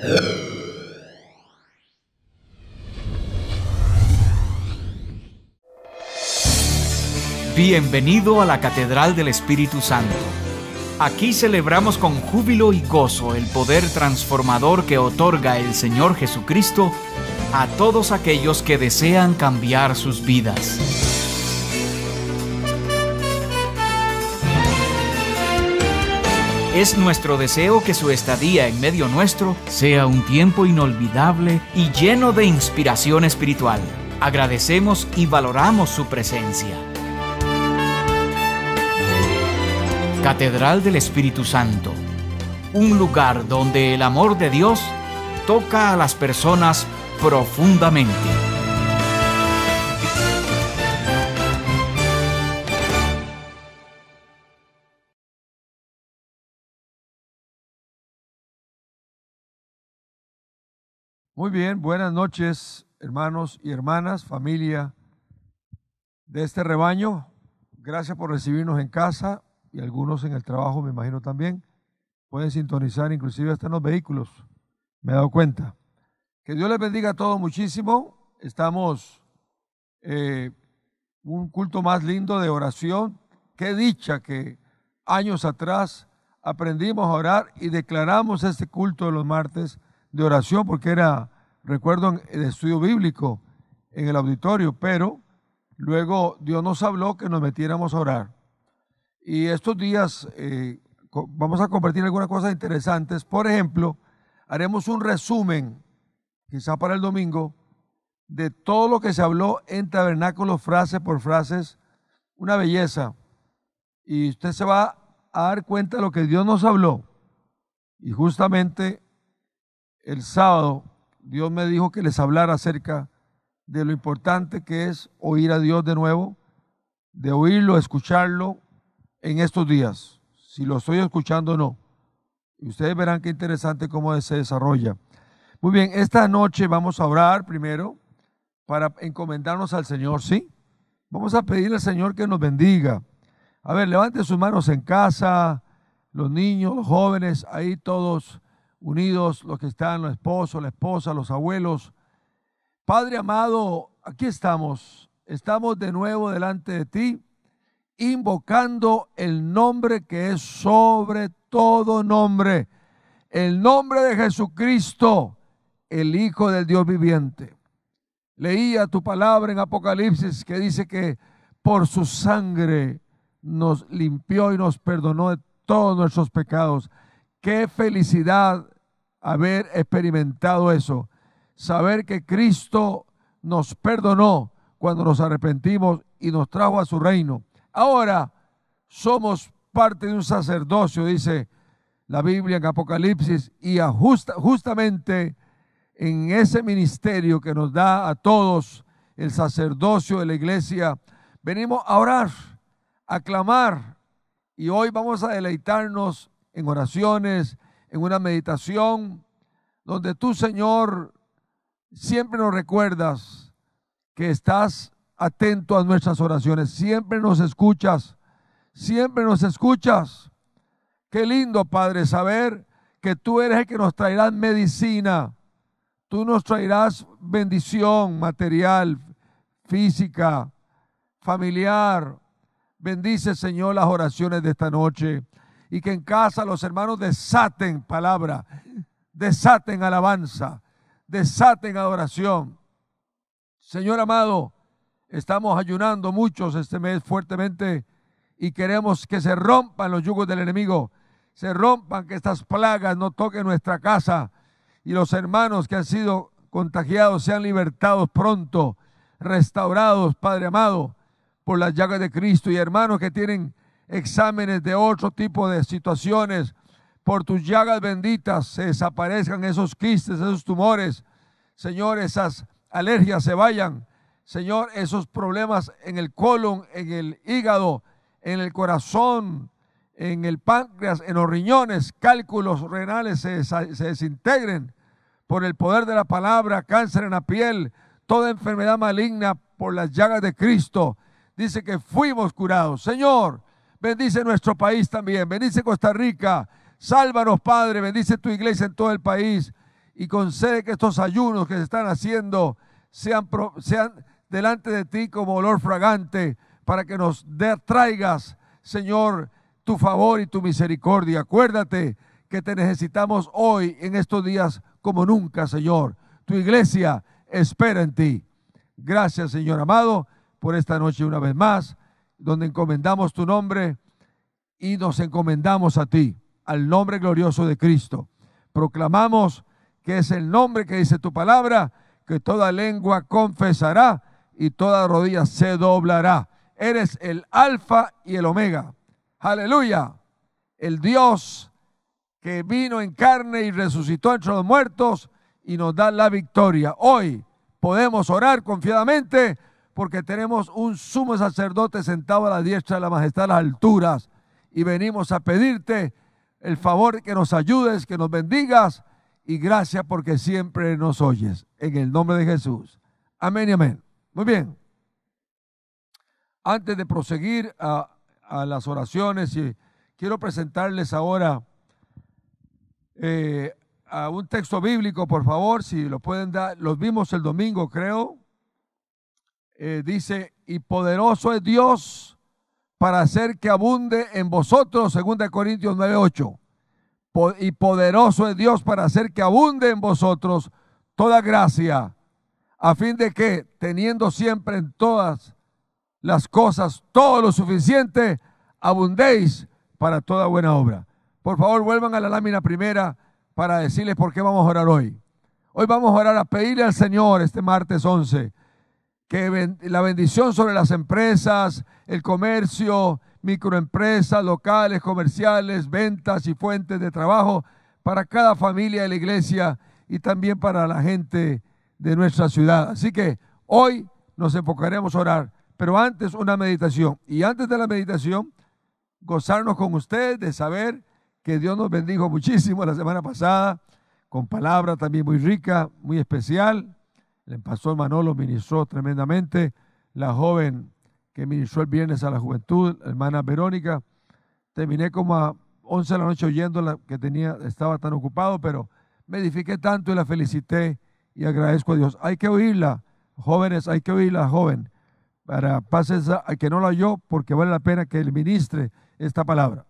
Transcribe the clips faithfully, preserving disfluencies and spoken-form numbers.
Bienvenido a la Catedral del Espíritu Santo. Aquí celebramos con júbilo y gozo el poder transformador que otorga el Señor Jesucristo a todos aquellos que desean cambiar sus vidas. Es nuestro deseo que su estadía en medio nuestro sea un tiempo inolvidable y lleno de inspiración espiritual. Agradecemos y valoramos su presencia. Catedral del Espíritu Santo, un lugar donde el amor de Dios toca a las personas profundamente. Muy bien, buenas noches, hermanos y hermanas, familia de este rebaño. Gracias por recibirnos en casa y algunos en el trabajo, me imagino también. Pueden sintonizar inclusive hasta en los vehículos, me he dado cuenta. Que Dios les bendiga a todos muchísimo. Estamos eh, un culto más lindo de oración. Qué dicha que años atrás aprendimos a orar y declaramos este culto de los martes de oración, porque era, recuerdo, el estudio bíblico en el auditorio, pero luego Dios nos habló que nos metiéramos a orar. Y estos días eh, vamos a compartir algunas cosas interesantes. Por ejemplo, haremos un resumen, quizá para el domingo, de todo lo que se habló en Tabernáculo, frase por frases, una belleza. Y usted se va a dar cuenta de lo que Dios nos habló. Y justamente el sábado Dios me dijo que les hablara acerca de lo importante que es oír a Dios de nuevo, de oírlo, escucharlo en estos días, si lo estoy escuchando o no. Y ustedes verán qué interesante cómo se desarrolla. Muy bien, esta noche vamos a orar primero para encomendarnos al Señor, ¿sí? Vamos a pedirle al Señor que nos bendiga. A ver, levanten sus manos en casa, los niños, los jóvenes, ahí todos unidos, los que están, los esposos, la esposa, los abuelos. Padre amado, aquí estamos, estamos de nuevo delante de ti, invocando el nombre que es sobre todo nombre, el nombre de Jesucristo, el Hijo del Dios viviente. Leía tu palabra en Apocalipsis que dice que por su sangre nos limpió y nos perdonó de todos nuestros pecados. Qué felicidad haber experimentado eso, saber que Cristo nos perdonó cuando nos arrepentimos y nos trajo a su reino. Ahora somos parte de un sacerdocio, dice la Biblia en Apocalipsis, y ajusta, justamente en ese ministerio que nos da a todos el sacerdocio de la iglesia, venimos a orar, a clamar, y hoy vamos a deleitarnos en oraciones, en una meditación, donde tú, Señor, siempre nos recuerdas que estás atento a nuestras oraciones, siempre nos escuchas, siempre nos escuchas. Qué lindo, Padre, saber que tú eres el que nos traerás medicina, tú nos traerás bendición material, física, familiar. Bendice, Señor, las oraciones de esta noche y que en casa los hermanos desaten palabra, desaten alabanza, desaten adoración. Señor amado, estamos ayunando muchos este mes fuertemente y queremos que se rompan los yugos del enemigo, se rompan, que estas plagas no toquen nuestra casa y los hermanos que han sido contagiados sean libertados pronto, restaurados, Padre amado, por las llagas de Cristo, y hermanos que tienen exámenes de otro tipo de situaciones, por tus llagas benditas se desaparezcan esos quistes, esos tumores, Señor, esas alergias se vayan, Señor, esos problemas en el colon, en el hígado, en el corazón, en el páncreas, en los riñones, cálculos renales se, se desintegren por el poder de la palabra, cáncer en la piel, toda enfermedad maligna por las llagas de Cristo. Dice que fuimos curados. Señor, bendice nuestro país también, bendice Costa Rica, sálvanos, Padre, bendice tu iglesia en todo el país y concede que estos ayunos que se están haciendo sean, sean delante de ti como olor fragante, para que nos de, traigas, Señor, tu favor y tu misericordia. Acuérdate que te necesitamos hoy, en estos días, como nunca, Señor. Tu iglesia espera en ti. Gracias, Señor amado, por esta noche una vez más, donde encomendamos tu nombre y nos encomendamos a ti, al nombre glorioso de Cristo. Proclamamos que es el nombre que dice tu palabra, que toda lengua confesará y toda rodilla se doblará. Eres el alfa y el omega. Aleluya. El Dios que vino en carne y resucitó entre los muertos y nos da la victoria. Hoy podemos orar confiadamente porque tenemos un sumo sacerdote sentado a la diestra de la majestad a las alturas, y venimos a pedirte el favor que nos ayudes, que nos bendigas, y gracias porque siempre nos oyes. En el nombre de Jesús. Amén y amén. Muy bien. Antes de proseguir a, a las oraciones, y quiero presentarles ahora eh, a un texto bíblico, por favor, si lo pueden dar. Los vimos el domingo, creo. Eh, dice, y poderoso es Dios para hacer que abunde en vosotros, segunda Corintios nueve ocho. Po y poderoso es Dios para hacer que abunde en vosotros toda gracia, a fin de que, teniendo siempre en todas las cosas todo lo suficiente, abundéis para toda buena obra. Por favor, vuelvan a la lámina primera para decirles por qué vamos a orar hoy. Hoy vamos a orar a pedirle al Señor este martes once que ben, la bendición sobre las empresas, el comercio, microempresas, locales, comerciales, ventas y fuentes de trabajo para cada familia de la iglesia y también para la gente de nuestra ciudad. Así que hoy nos enfocaremos a orar, pero antes una meditación. Y antes de la meditación, gozarnos con ustedes de saber que Dios nos bendijo muchísimo la semana pasada, con palabra también muy rica, muy especial. El pastor Manolo ministró tremendamente. La joven que ministró el viernes a la juventud, la hermana Verónica. Terminé como a once de la noche oyéndola, que tenía, estaba tan ocupado, pero me edifiqué tanto y la felicité y agradezco a Dios. Hay que oírla, jóvenes, hay que oírla, joven, para pases a que no la oyó, porque vale la pena que le ministre esta palabra.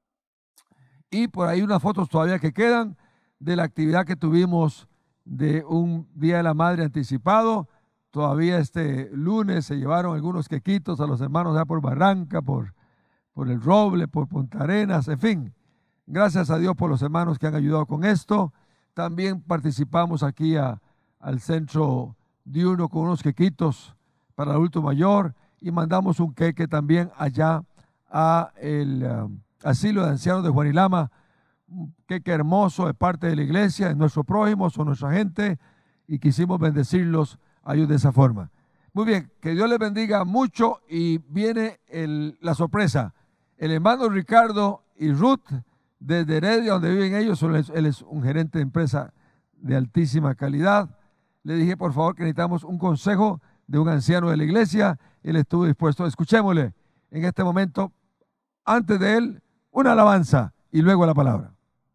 Y por ahí unas fotos todavía que quedan de la actividad que tuvimos de un Día de la Madre anticipado. Todavía este lunes se llevaron algunos quequitos a los hermanos ya por Barranca, por, por El Roble, por Punta Arenas, en fin. Gracias a Dios por los hermanos que han ayudado con esto. También participamos aquí a, al centro diurno con unos quequitos para el adulto mayor y mandamos un queque también allá a el uh, asilo de ancianos de Juanilama, un queque hermoso de parte de la iglesia, de nuestro prójimo, son nuestra gente, y quisimos bendecirlos a ellos de esa forma. Muy bien, que Dios les bendiga mucho, y viene el, la sorpresa. El hermano Ricardo y Ruth desde Heredia, donde viven ellos, él es un gerente de empresa de altísima calidad. Le dije, por favor, que necesitamos un consejo de un anciano de la iglesia. Él estuvo dispuesto. Escuchémosle en este momento, antes de él, una alabanza y luego la palabra.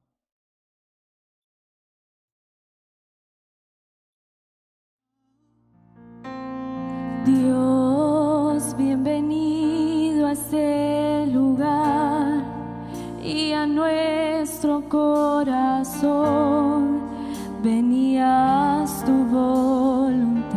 Dios, bienvenido a este lugar y a nuestro corazón. Ven y haz tu voluntad.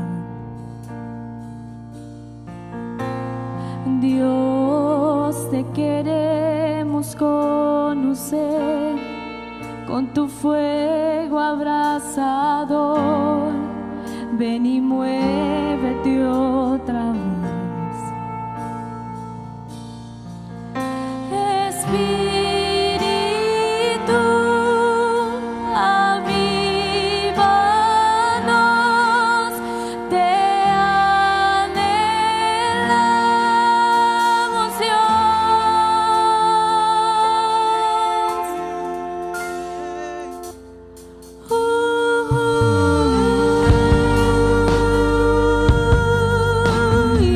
Dios, te queremos conocer con tu fuego abrasador. Ven y muévete otra vez. Espíritu, avívanos, te anhelamos, Dios. Uh, uh.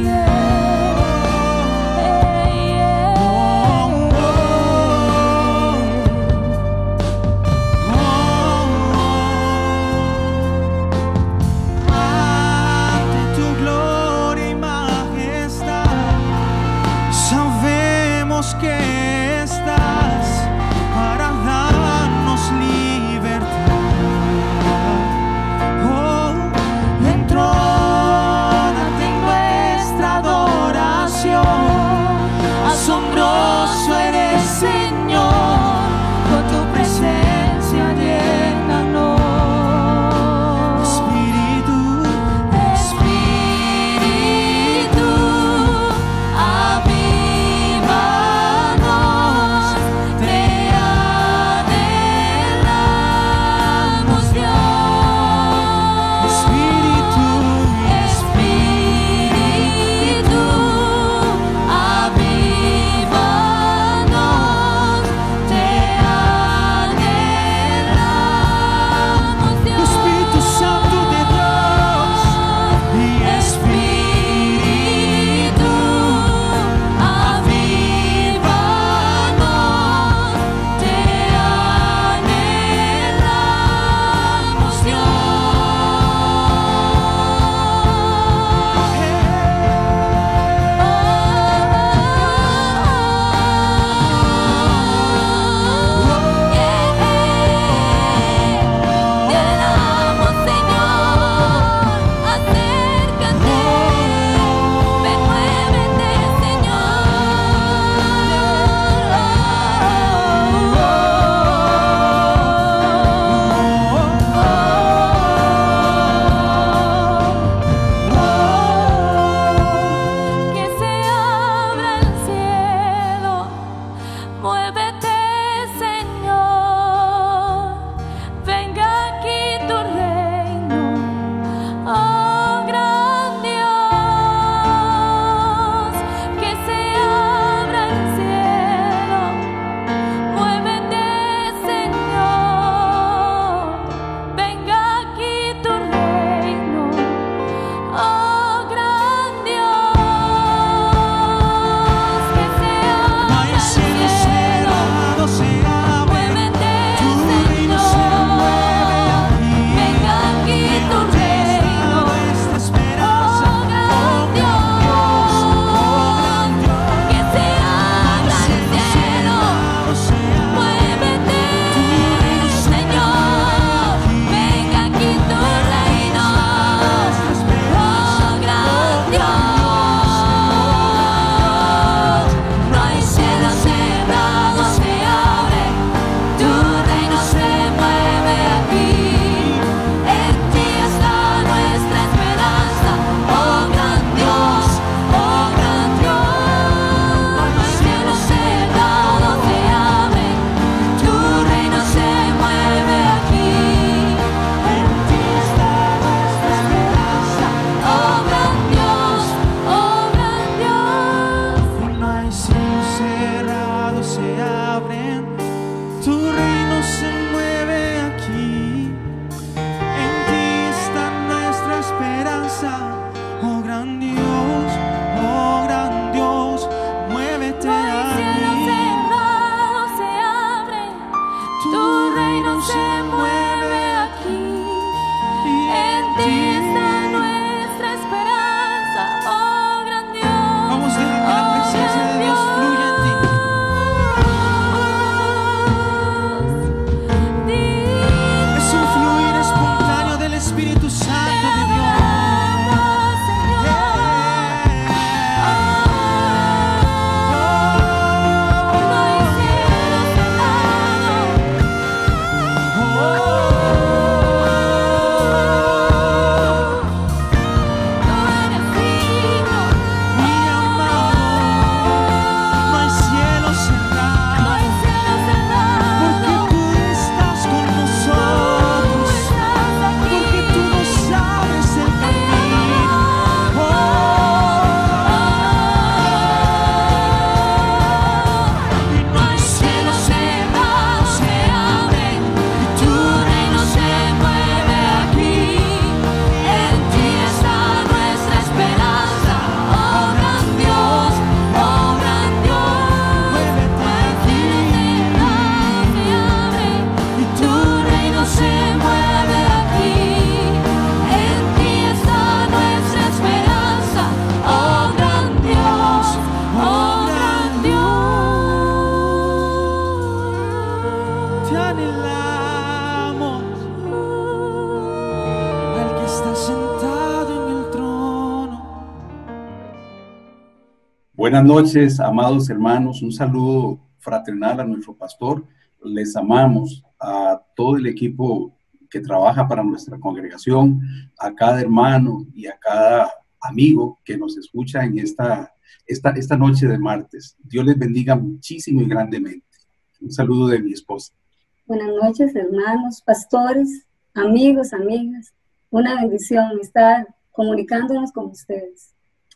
Buenas noches, amados hermanos. Un saludo fraternal a nuestro pastor. Les amamos a todo el equipo que trabaja para nuestra congregación, a cada hermano y a cada amigo que nos escucha en esta, esta, esta noche de martes. Dios les bendiga muchísimo y grandemente. Un saludo de mi esposa. Buenas noches, hermanos, pastores, amigos, amigas. Una bendición estar comunicándonos con ustedes.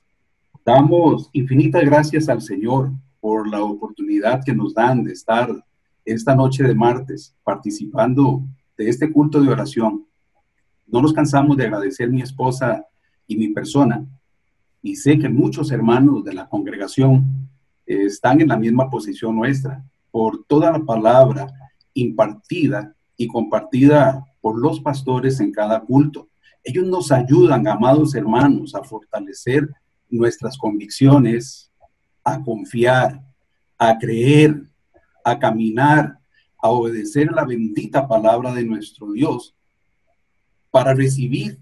Damos infinitas gracias al Señor por la oportunidad que nos dan de estar esta noche de martes participando de este culto de oración. No nos cansamos de agradecer mi esposa y mi persona, y sé que muchos hermanos de la congregación eh, están en la misma posición nuestra, por toda la palabra impartida y compartida por los pastores en cada culto. Ellos nos ayudan, amados hermanos, a fortalecer nuestras convicciones, a confiar, a creer, a caminar, a obedecer la bendita palabra de nuestro Dios para recibir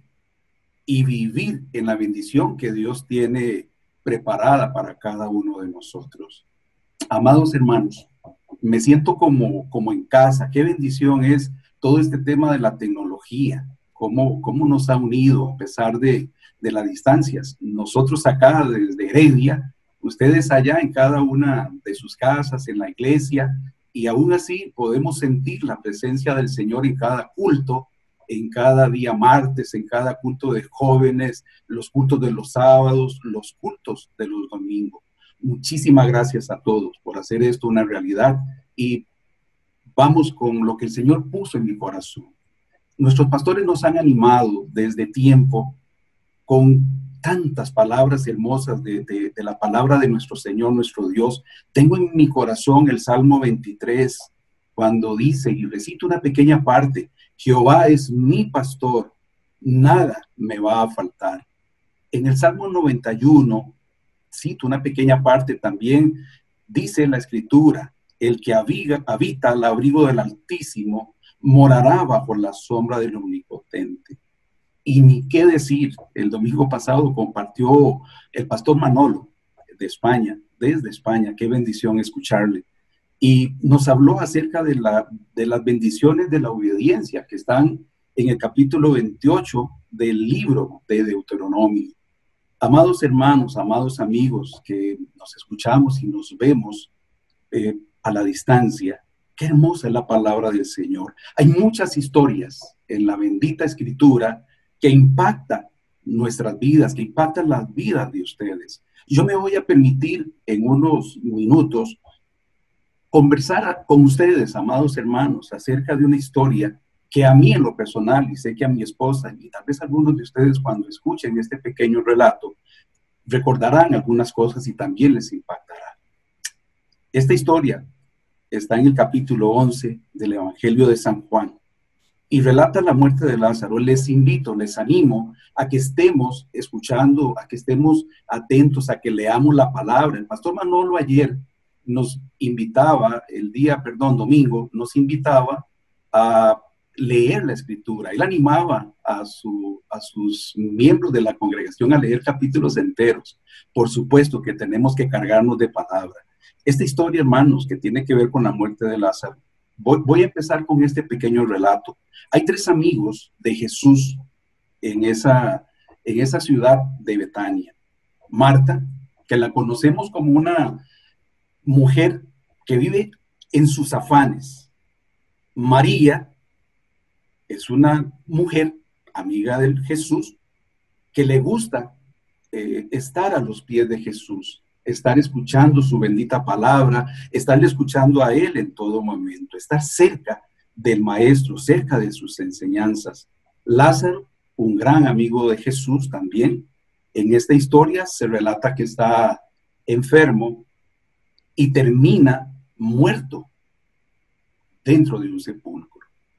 y vivir en la bendición que Dios tiene preparada para cada uno de nosotros. Amados hermanos, me siento como, como en casa. Qué bendición es todo este tema de la tecnología, cómo, cómo nos ha unido a pesar de, de las distancias. Nosotros acá desde Heredia, ustedes allá en cada una de sus casas, en la iglesia, y aún así podemos sentir la presencia del Señor en cada culto, en cada día martes, en cada culto de jóvenes, los cultos de los sábados, los cultos de los domingos. Muchísimas gracias a todos por hacer esto una realidad, y vamos con lo que el Señor puso en mi corazón. Nuestros pastores nos han animado desde tiempo con tantas palabras hermosas de, de, de la palabra de nuestro Señor, nuestro Dios. Tengo en mi corazón el Salmo veintitrés, cuando dice, y recito una pequeña parte: Jehová es mi pastor, nada me va a faltar. En el Salmo noventa y uno, cito una pequeña parte también, dice la Escritura: el que habita, habita al abrigo del Altísimo morará bajo la sombra del Omnipotente. Y ni qué decir, el domingo pasado compartió el pastor Manolo de España, desde España. Qué bendición escucharle. Y nos habló acerca de, la, de las bendiciones de la obediencia que están en el capítulo veintiocho del libro de Deuteronomio. Amados hermanos, amados amigos que nos escuchamos y nos vemos eh, a la distancia, qué hermosa es la palabra del Señor. Hay muchas historias en la bendita Escritura que impactan nuestras vidas, que impactan las vidas de ustedes. Yo me voy a permitir en unos minutos conversar con ustedes, amados hermanos, acerca de una historia que a mí en lo personal, y sé que a mi esposa, y tal vez algunos de ustedes cuando escuchen este pequeño relato, recordarán algunas cosas y también les impactará. Esta historia está en el capítulo once del Evangelio de San Juan y relata la muerte de Lázaro. Les invito, les animo a que estemos escuchando, a que estemos atentos, a que leamos la palabra. El pastor Manolo ayer nos invitaba, el día, perdón, domingo, nos invitaba a leer la Escritura. Él animaba a, su, a sus miembros de la congregación a leer capítulos enteros. Por supuesto que tenemos que cargarnos de palabra. Esta historia, hermanos, que tiene que ver con la muerte de Lázaro, voy, voy a empezar con este pequeño relato. Hay tres amigos de Jesús en esa, en esa ciudad de Betania. Marta, que la conocemos como una mujer que vive en sus afanes. María es una mujer amiga de Jesús que le gusta eh, estar a los pies de Jesús, estar escuchando su bendita palabra, estarle escuchando a él en todo momento, estar cerca del maestro, cerca de sus enseñanzas. Lázaro, un gran amigo de Jesús también, en esta historia se relata que está enfermo y termina muerto dentro de un sepulcro.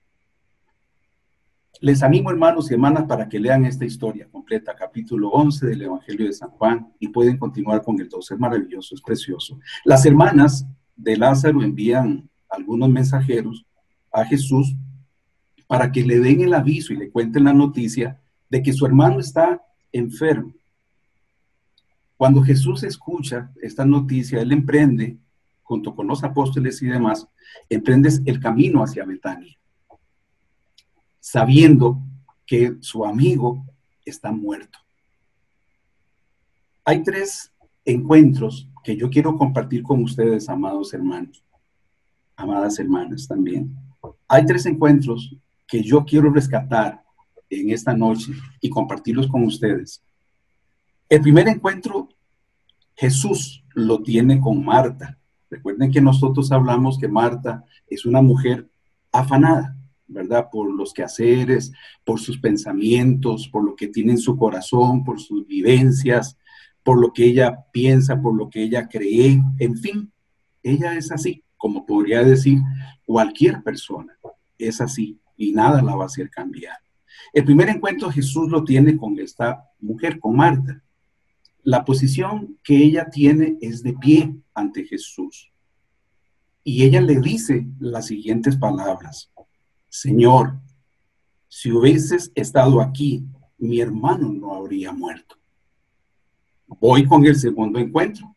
Les animo, hermanos y hermanas, para que lean esta historia completa, capítulo once del Evangelio de San Juan, y pueden continuar con el doce. Es maravilloso, es precioso. Las hermanas de Lázaro envían algunos mensajeros a Jesús para que le den el aviso y le cuenten la noticia de que su hermano está enfermo. Cuando Jesús escucha esta noticia, él emprende, junto con los apóstoles y demás, emprende el camino hacia Betania, sabiendo que su amigo está muerto. Hay tres encuentros que yo quiero compartir con ustedes, amados hermanos, amadas hermanas también. Hay tres encuentros que yo quiero rescatar en esta noche y compartirlos con ustedes. El primer encuentro, Jesús lo tiene con Marta. Recuerden que nosotros hablamos que Marta es una mujer afanada, ¿verdad? Por los quehaceres, por sus pensamientos, por lo que tiene en su corazón, por sus vivencias, por lo que ella piensa, por lo que ella cree, en fin, ella es así, como podría decir cualquier persona, es así y nada la va a hacer cambiar. El primer encuentro Jesús lo tiene con esta mujer, con Marta. La posición que ella tiene es de pie ante Jesús. Y ella le dice las siguientes palabras: Señor, si hubieses estado aquí, mi hermano no habría muerto. Voy con el segundo encuentro.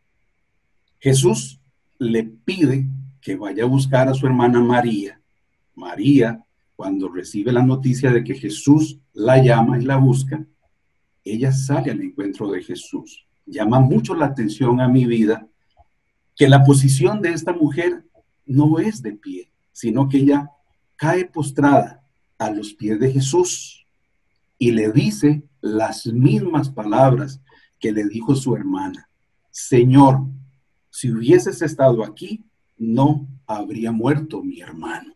Jesús le pide que vaya a buscar a su hermana María. María, cuando recibe la noticia de que Jesús la llama y la busca, ella sale al encuentro de Jesús. Llama mucho la atención a mi vida que la posición de esta mujer no es de pie, sino que ella cae postrada a los pies de Jesús y le dice las mismas palabras que le dijo su hermana: Señor, si hubieses estado aquí, no habría muerto mi hermano.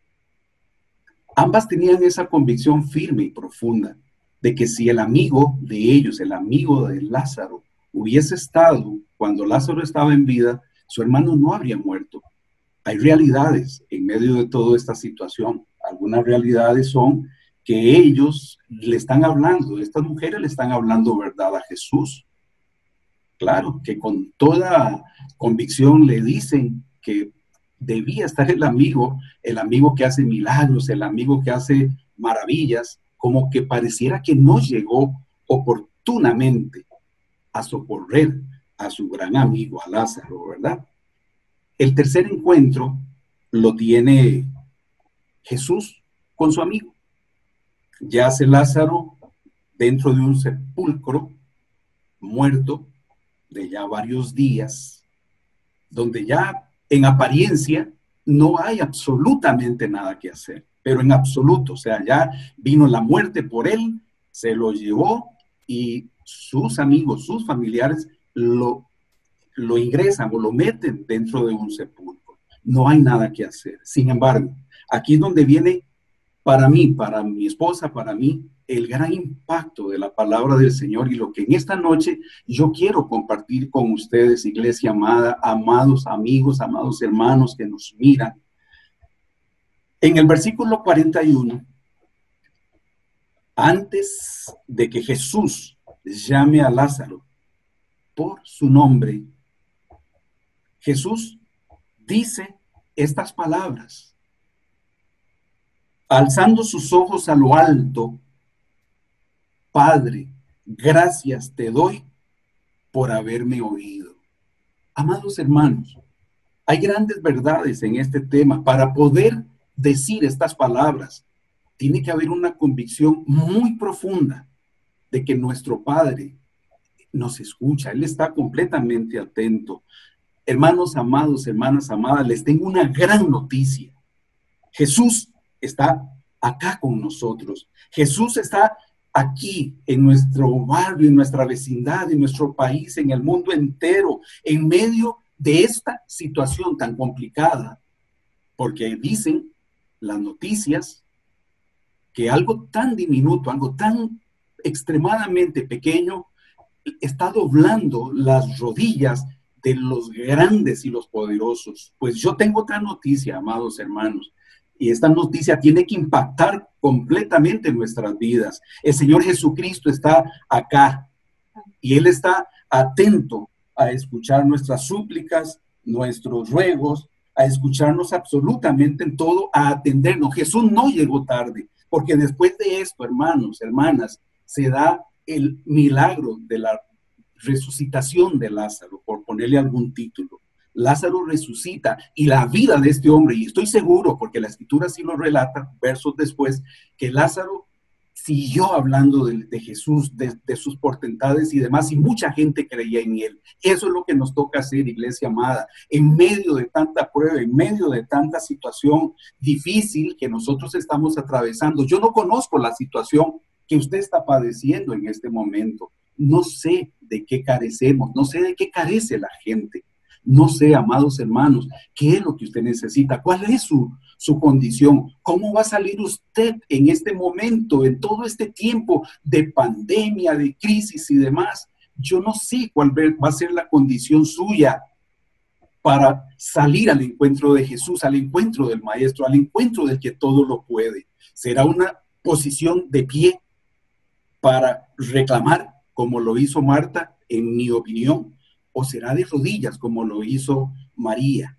Ambas tenían esa convicción firme y profunda de que si el amigo de ellos, el amigo de Lázaro, hubiese estado cuando Lázaro estaba en vida, su hermano no habría muerto. Hay realidades en medio de toda esta situación. Algunas realidades son que ellos le están hablando, estas mujeres le están hablando verdad a Jesús. Claro, que con toda convicción le dicen que debía estar el amigo, el amigo que hace milagros, el amigo que hace maravillas, como que pareciera que no llegó oportunamente a socorrer a su gran amigo, a Lázaro, ¿verdad? El tercer encuentro lo tiene Jesús con su amigo. Yace Lázaro dentro de un sepulcro, muerto de ya varios días, donde ya en apariencia no hay absolutamente nada que hacer, pero en absoluto, o sea, ya vino la muerte por él, se lo llevó y sus amigos, sus familiares lo, lo ingresan o lo meten dentro de un sepulcro. No hay nada que hacer. Sin embargo, aquí es donde viene para mí, para mi esposa, para mí, el gran impacto de la palabra del Señor y lo que en esta noche yo quiero compartir con ustedes, iglesia amada, amados amigos, amados hermanos que nos miran. En el versículo cuarenta y uno, antes de que Jesús llame a Lázaro por su nombre, Jesús dice estas palabras. Alzando sus ojos a lo alto, Padre, gracias te doy por haberme oído. Amados hermanos, hay grandes verdades en este tema. Para poder decir estas palabras, tiene que haber una convicción muy profunda de que nuestro Padre nos escucha. Él está completamente atento. Hermanos amados, hermanas amadas, les tengo una gran noticia. Jesús está acá con nosotros. Jesús está aquí en nuestro barrio, en nuestra vecindad, en nuestro país, en el mundo entero, en medio de esta situación tan complicada, porque dicen las noticias que algo tan diminuto, algo tan extremadamente pequeño, está doblando las rodillas de los grandes y los poderosos. Pues yo tengo otra noticia, amados hermanos, y esta noticia tiene que impactar completamente nuestras vidas. El Señor Jesucristo está acá y Él está atento a escuchar nuestras súplicas, nuestros ruegos, a escucharnos absolutamente en todo, a atendernos. Jesús no llegó tarde, porque después de esto, hermanos, hermanas, se da el milagro de la resucitación de Lázaro, por ponerle algún título. Lázaro resucita y la vida de este hombre, y estoy seguro, porque la escritura sí lo relata, versos después, que Lázaro siguió hablando de, de Jesús, de, de sus portentades y demás, y mucha gente creía en él. Eso es lo que nos toca hacer, iglesia amada, en medio de tanta prueba, en medio de tanta situación difícil que nosotros estamos atravesando. Yo no conozco la situación que usted está padeciendo en este momento. No sé de qué carecemos, no sé de qué carece la gente. No sé, amados hermanos, qué es lo que usted necesita, cuál es su, su condición, cómo va a salir usted en este momento, en todo este tiempo de pandemia, de crisis y demás. Yo no sé cuál va a ser la condición suya para salir al encuentro de Jesús, al encuentro del Maestro, al encuentro del que todo lo puede. ¿Será una posición de pie para reclamar, como lo hizo Marta, en mi opinión? ¿O será de rodillas como lo hizo María?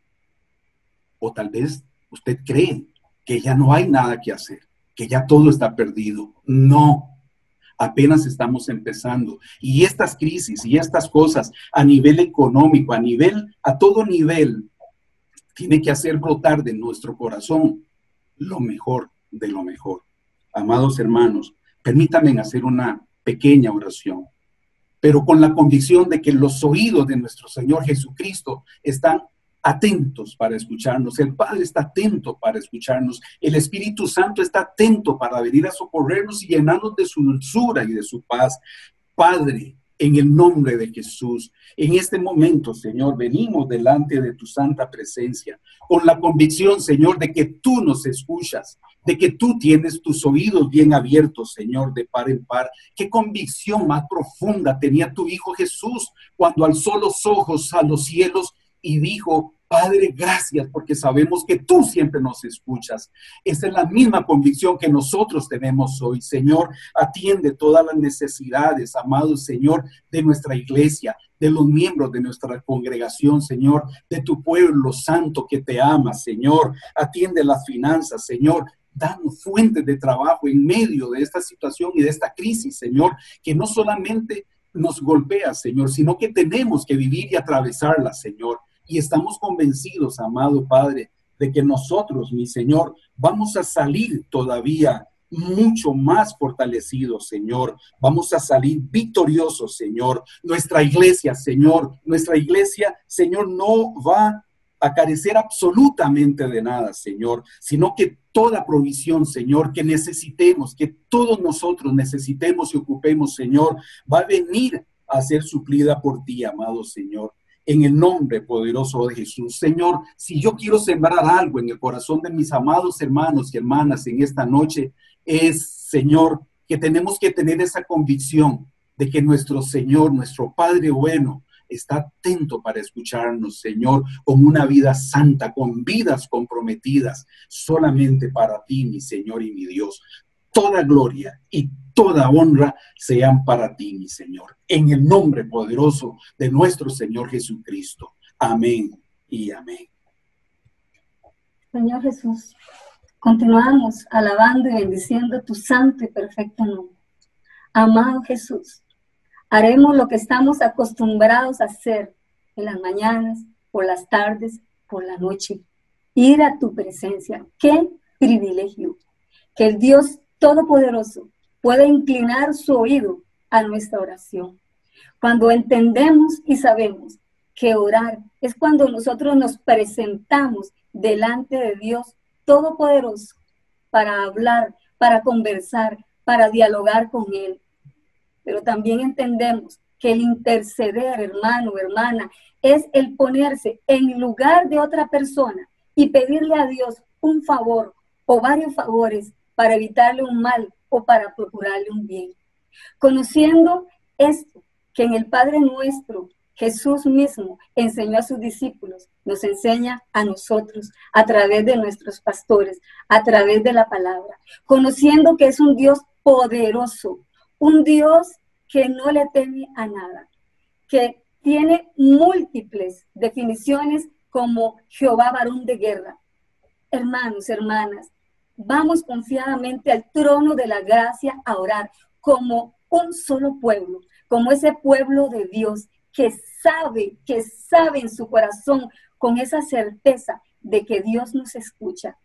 O tal vez usted cree que ya no hay nada que hacer, que ya todo está perdido. No, apenas estamos empezando. Y estas crisis y estas cosas a nivel económico, a nivel, a todo nivel, tiene que hacer brotar de nuestro corazón lo mejor de lo mejor. Amados hermanos, permítanme hacer una pequeña oración, pero con la convicción de que los oídos de nuestro Señor Jesucristo están atentos para escucharnos. El Padre está atento para escucharnos. El Espíritu Santo está atento para venir a socorrernos y llenarnos de su dulzura y de su paz. Padre, en el nombre de Jesús, en este momento, Señor, venimos delante de tu santa presencia con la convicción, Señor, de que tú nos escuchas, de que tú tienes tus oídos bien abiertos, Señor, de par en par. Qué convicción más profunda tenía tu Hijo Jesús cuando alzó los ojos a los cielos y dijo: Padre, gracias, porque sabemos que tú siempre nos escuchas. Esa es la misma convicción que nosotros tenemos hoy. Señor, atiende todas las necesidades, amado Señor, de nuestra iglesia, de los miembros de nuestra congregación, Señor, de tu pueblo santo que te ama, Señor. Atiende las finanzas, Señor. Danos fuentes de trabajo en medio de esta situación y de esta crisis, Señor, que no solamente nos golpea, Señor, sino que tenemos que vivir y atravesarla, Señor. Y estamos convencidos, amado Padre, de que nosotros, mi Señor, vamos a salir todavía mucho más fortalecidos, Señor. Vamos a salir victoriosos, Señor. Nuestra iglesia, Señor, nuestra iglesia, Señor, no va a carecer absolutamente de nada, Señor, sino que toda provisión, Señor, que necesitemos, que todos nosotros necesitemos y ocupemos, Señor, va a venir a ser suplida por ti, amado Señor. En el nombre poderoso de Jesús. Señor, si yo quiero sembrar algo en el corazón de mis amados hermanos y hermanas en esta noche, es, Señor, que tenemos que tener esa convicción de que nuestro Señor, nuestro Padre bueno, está atento para escucharnos, Señor, con una vida santa, con vidas comprometidas, solamente para ti, mi Señor y mi Dios. Toda gloria y toda honra sean para ti, mi Señor, en el nombre poderoso de nuestro Señor Jesucristo. Amén y amén. Señor Jesús, continuamos alabando y bendiciendo tu santo y perfecto nombre. Amado Jesús, haremos lo que estamos acostumbrados a hacer en las mañanas, por las tardes, por la noche. Ir a tu presencia. ¡Qué privilegio! Que el Dios Todopoderoso puede inclinar su oído a nuestra oración. Cuando entendemos y sabemos que orar es cuando nosotros nos presentamos delante de Dios Todopoderoso para hablar, para conversar, para dialogar con Él. Pero también entendemos que el interceder, hermano, hermana, es el ponerse en lugar de otra persona y pedirle a Dios un favor o varios favores para evitarle un mal o para procurarle un bien. Conociendo esto, que en el Padre nuestro, Jesús mismo enseñó a sus discípulos, nos enseña a nosotros a través de nuestros pastores, a través de la palabra. Conociendo que es un Dios poderoso, un Dios que no le teme a nada, que tiene múltiples definiciones como Jehová varón de guerra. Hermanos, hermanas, vamos confiadamente al trono de la gracia a orar como un solo pueblo, como ese pueblo de Dios que sabe, que sabe en su corazón con esa certeza de que Dios nos escucha.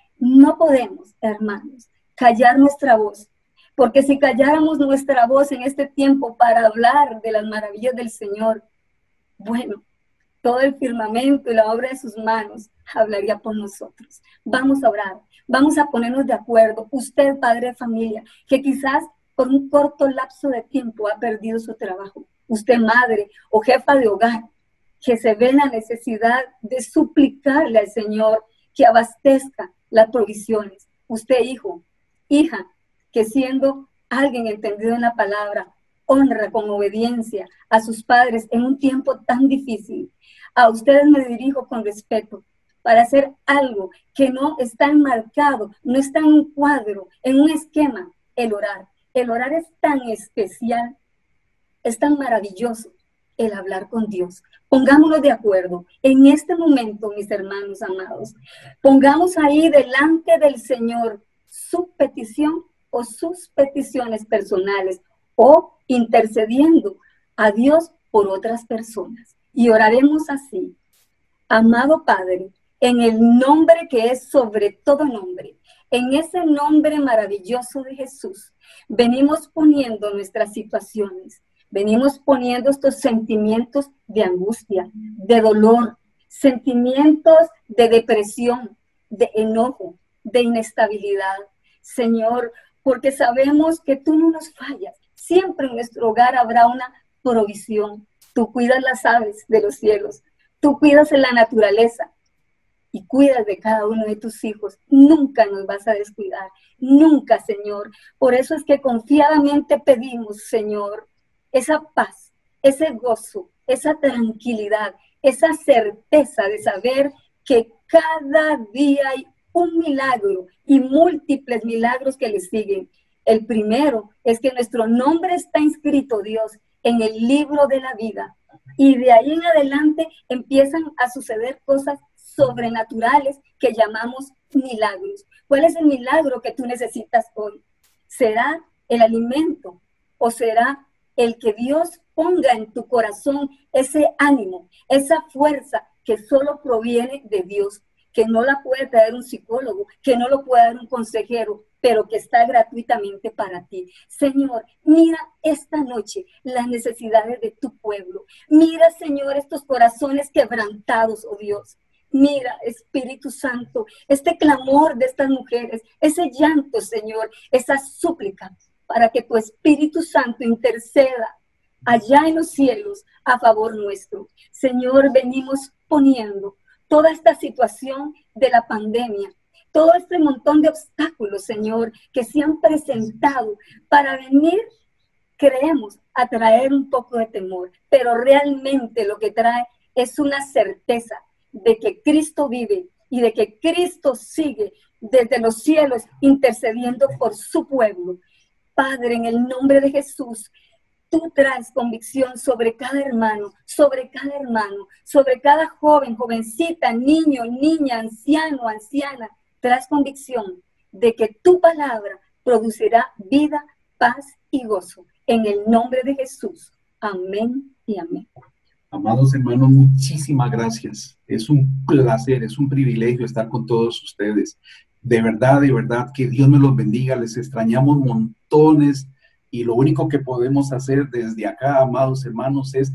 No podemos, hermanos, callar nuestra voz, porque si calláramos nuestra voz en este tiempo para hablar de las maravillas del Señor, bueno, todo el firmamento y la obra de sus manos hablaría por nosotros. Vamos a orar, vamos a ponernos de acuerdo. Usted, padre de familia, que quizás por un corto lapso de tiempo ha perdido su trabajo. Usted, madre o jefa de hogar, que se ve en la necesidad de suplicarle al Señor que abastezca las provisiones. Usted, hijo, hija, que siendo alguien entendido en la palabra, honra con obediencia a sus padres en un tiempo tan difícil. A ustedes me dirijo con respeto para hacer algo que no está enmarcado, no está en un cuadro, en un esquema, el orar. El orar es tan especial, es tan maravilloso, el hablar con Dios. Pongámonos de acuerdo en este momento, mis hermanos amados. Pongamos ahí delante del Señor su petición o sus peticiones personales o intercediendo a Dios por otras personas. Y oraremos así: amado Padre, en el nombre que es sobre todo nombre, en ese nombre maravilloso de Jesús, venimos poniendo nuestras situaciones, venimos poniendo estos sentimientos de angustia, de dolor, sentimientos de depresión, de enojo, de inestabilidad. Señor, porque sabemos que tú no nos fallas. Siempre en nuestro hogar habrá una provisión. Tú cuidas las aves de los cielos, tú cuidas en la naturaleza y cuidas de cada uno de tus hijos. Nunca nos vas a descuidar, nunca, Señor. Por eso es que confiadamente pedimos, Señor, esa paz, ese gozo, esa tranquilidad, esa certeza de saber que cada día hay un milagro y múltiples milagros que le siguen. El primero es que nuestro nombre está inscrito, Dios, en el libro de la vida. Y de ahí en adelante empiezan a suceder cosas sobrenaturales que llamamos milagros. ¿Cuál es el milagro que tú necesitas hoy? ¿Será el alimento o será el que Dios ponga en tu corazón ese ánimo, esa fuerza que solo proviene de Dios, que no la puede traer un psicólogo, que no lo puede dar un consejero, pero que está gratuitamente para ti? Señor, mira esta noche las necesidades de tu pueblo. Mira, Señor, estos corazones quebrantados, oh Dios. Mira, Espíritu Santo, este clamor de estas mujeres, ese llanto, Señor, esa súplica, para que tu Espíritu Santo interceda allá en los cielos a favor nuestro. Señor, venimos poniendo toda esta situación de la pandemia, todo este montón de obstáculos, Señor, que se han presentado para venir, creemos, a traer un poco de temor, pero realmente lo que trae es una certeza de que Cristo vive y de que Cristo sigue desde los cielos intercediendo por su pueblo. Padre, en el nombre de Jesús, tú traes convicción sobre cada hermano, sobre cada hermano, sobre cada joven, jovencita, niño, niña, anciano, anciana. Traes convicción de que tu palabra producirá vida, paz y gozo. En el nombre de Jesús. Amén y amén. Amados hermanos, muchísimas gracias. Es un placer, es un privilegio estar con todos ustedes. De verdad, de verdad, que Dios me los bendiga. Les extrañamos montones y lo único que podemos hacer desde acá, amados hermanos, es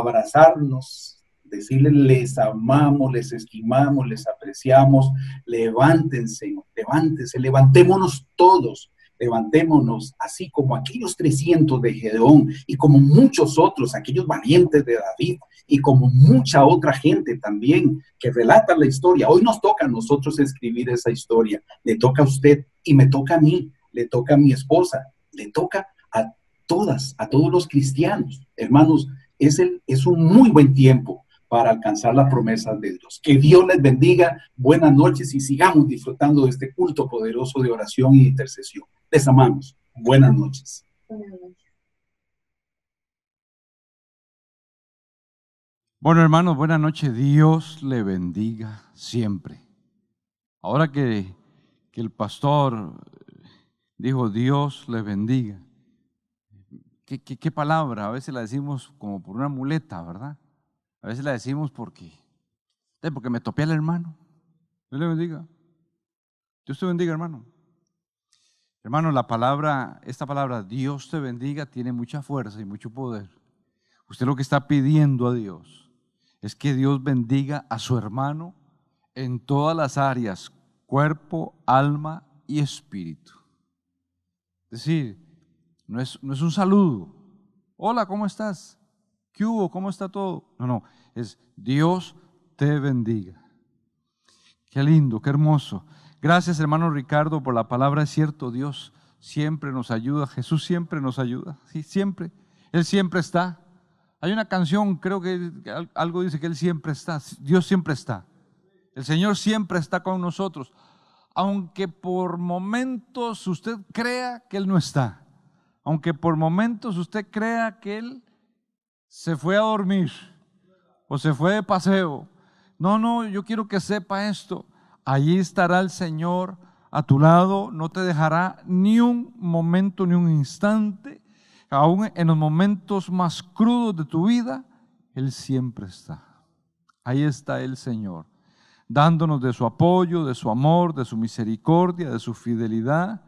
abrazarnos, decirles les amamos, les estimamos, les apreciamos. Levántense, levántense, levantémonos todos. Levantémonos, así como aquellos trescientos de Gedeón y como muchos otros, aquellos valientes de David y como mucha otra gente también que relata la historia. Hoy nos toca a nosotros escribir esa historia. Le toca a usted y me toca a mí, le toca a mi esposa, le toca a todas, a todos los cristianos. Hermanos, es, el, es un muy buen tiempo para alcanzar las promesas de Dios. Que Dios les bendiga, buenas noches y sigamos disfrutando de este culto poderoso de oración y intercesión. Les amamos. Buenas noches. Buenas noches. Bueno, hermanos, buenas noches. Dios le bendiga siempre. Ahora que, que el pastor dijo Dios le bendiga, ¿qué, qué, qué palabra? A veces la decimos como por una muleta, ¿verdad? A veces la decimos porque, porque me topé al hermano. Dios le bendiga. Dios te bendiga, hermano. Hermano, la palabra, esta palabra, Dios te bendiga, tiene mucha fuerza y mucho poder. Usted lo que está pidiendo a Dios es que Dios bendiga a su hermano en todas las áreas, cuerpo, alma y espíritu. Es decir, no es, no es un saludo. Hola, ¿cómo estás? ¿Qué hubo? ¿Cómo está todo? No, no, es Dios te bendiga. Qué lindo, qué hermoso. Gracias, hermano Ricardo, por la palabra. Es cierto, Dios siempre nos ayuda, Jesús siempre nos ayuda, sí, siempre. Él siempre está. Hay una canción, creo que algo dice que Él siempre está, Dios siempre está. El Señor siempre está con nosotros, aunque por momentos usted crea que Él no está, aunque por momentos usted crea que Él se fue a dormir o se fue de paseo. No, no, yo quiero que sepa esto. Allí estará el Señor a tu lado, no te dejará ni un momento, ni un instante. Aún en los momentos más crudos de tu vida, Él siempre está. Ahí está el Señor, dándonos de su apoyo, de su amor, de su misericordia, de su fidelidad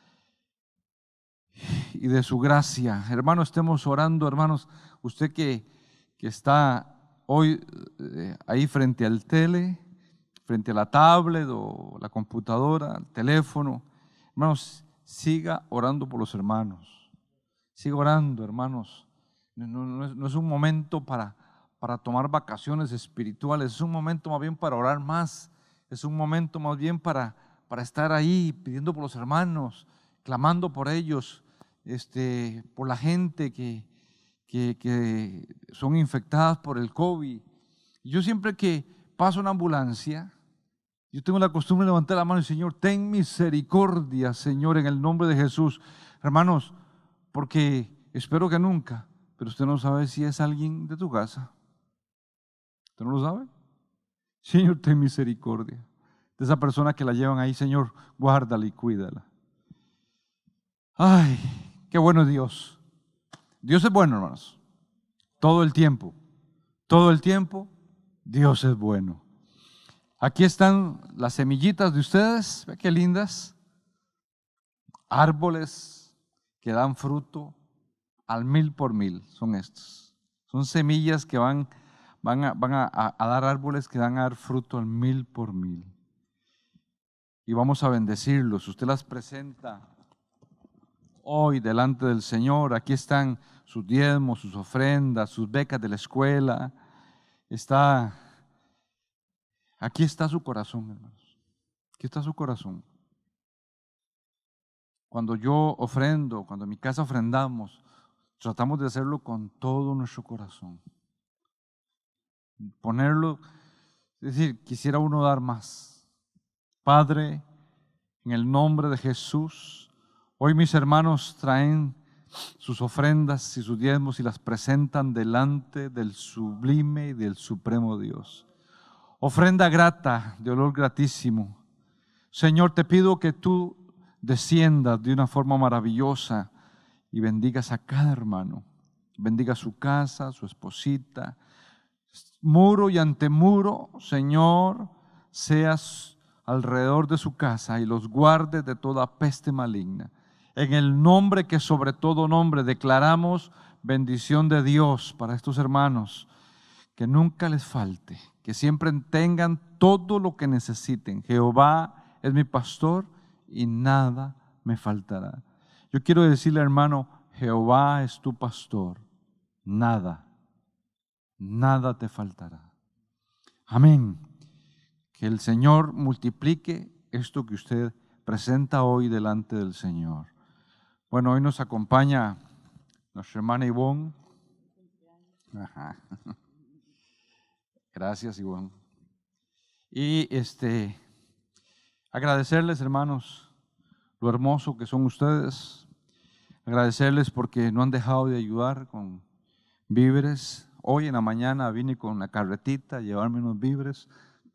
y de su gracia. Hermanos, estemos orando, hermanos, usted que, que está hoy eh, ahí frente al tele, frente a la tablet o la computadora, el teléfono, hermanos, siga orando por los hermanos. Siga orando, hermanos. No, no, es, no es un momento para, para tomar vacaciones espirituales, es un momento más bien para orar más, es un momento más bien para, para estar ahí pidiendo por los hermanos, clamando por ellos, este, por la gente que, que, que son infectadas por el COVID. Yo siempre que paso una ambulancia, yo tengo la costumbre de levantar la mano y Señor, ten misericordia, Señor, en el nombre de Jesús. Hermanos, porque espero que nunca, pero usted no sabe si es alguien de tu casa. ¿Usted no lo sabe? Señor, ten misericordia de esa persona que la llevan ahí. Señor, guárdala y cuídala. Ay, qué bueno es Dios. Dios es bueno, hermanos. Todo el tiempo. Todo el tiempo, Dios es bueno. Aquí están las semillitas de ustedes. Ve qué lindas. Árboles que dan fruto al mil por mil son estos. Son semillas que van, van, a, van a, a dar árboles que dan a dar fruto al mil por mil. Y vamos a bendecirlos. Usted las presenta hoy delante del Señor. Aquí están sus diezmos, sus ofrendas, sus becas de la escuela. Está, aquí está su corazón, hermanos. Aquí está su corazón. Cuando yo ofrendo, cuando en mi casa ofrendamos, tratamos de hacerlo con todo nuestro corazón. Ponerlo, es decir, quisiera uno dar más. Padre, en el nombre de Jesús, hoy mis hermanos traen sus ofrendas y sus diezmos y las presentan delante del sublime y del supremo Dios. Ofrenda grata, de olor gratísimo. Señor, te pido que tú desciendas de una forma maravillosa y bendigas a cada hermano. Bendiga su casa, su esposita, muro y antemuro, Señor, seas alrededor de su casa y los guardes de toda peste maligna. En el nombre que sobre todo nombre declaramos bendición de Dios para estos hermanos, que nunca les falte, que siempre tengan todo lo que necesiten. Jehová es mi pastor y nada me faltará. Yo quiero decirle, hermano, Jehová es tu pastor, nada, nada te faltará. Amén. Que el Señor multiplique esto que usted presenta hoy delante del Señor. Bueno, hoy nos acompaña nuestra hermana Ivonne. Ajá. Gracias, Ivonne. Y este, agradecerles, hermanos, lo hermoso que son ustedes. Agradecerles porque no han dejado de ayudar con víveres. Hoy en la mañana vine con la carretita a llevarme unos víveres.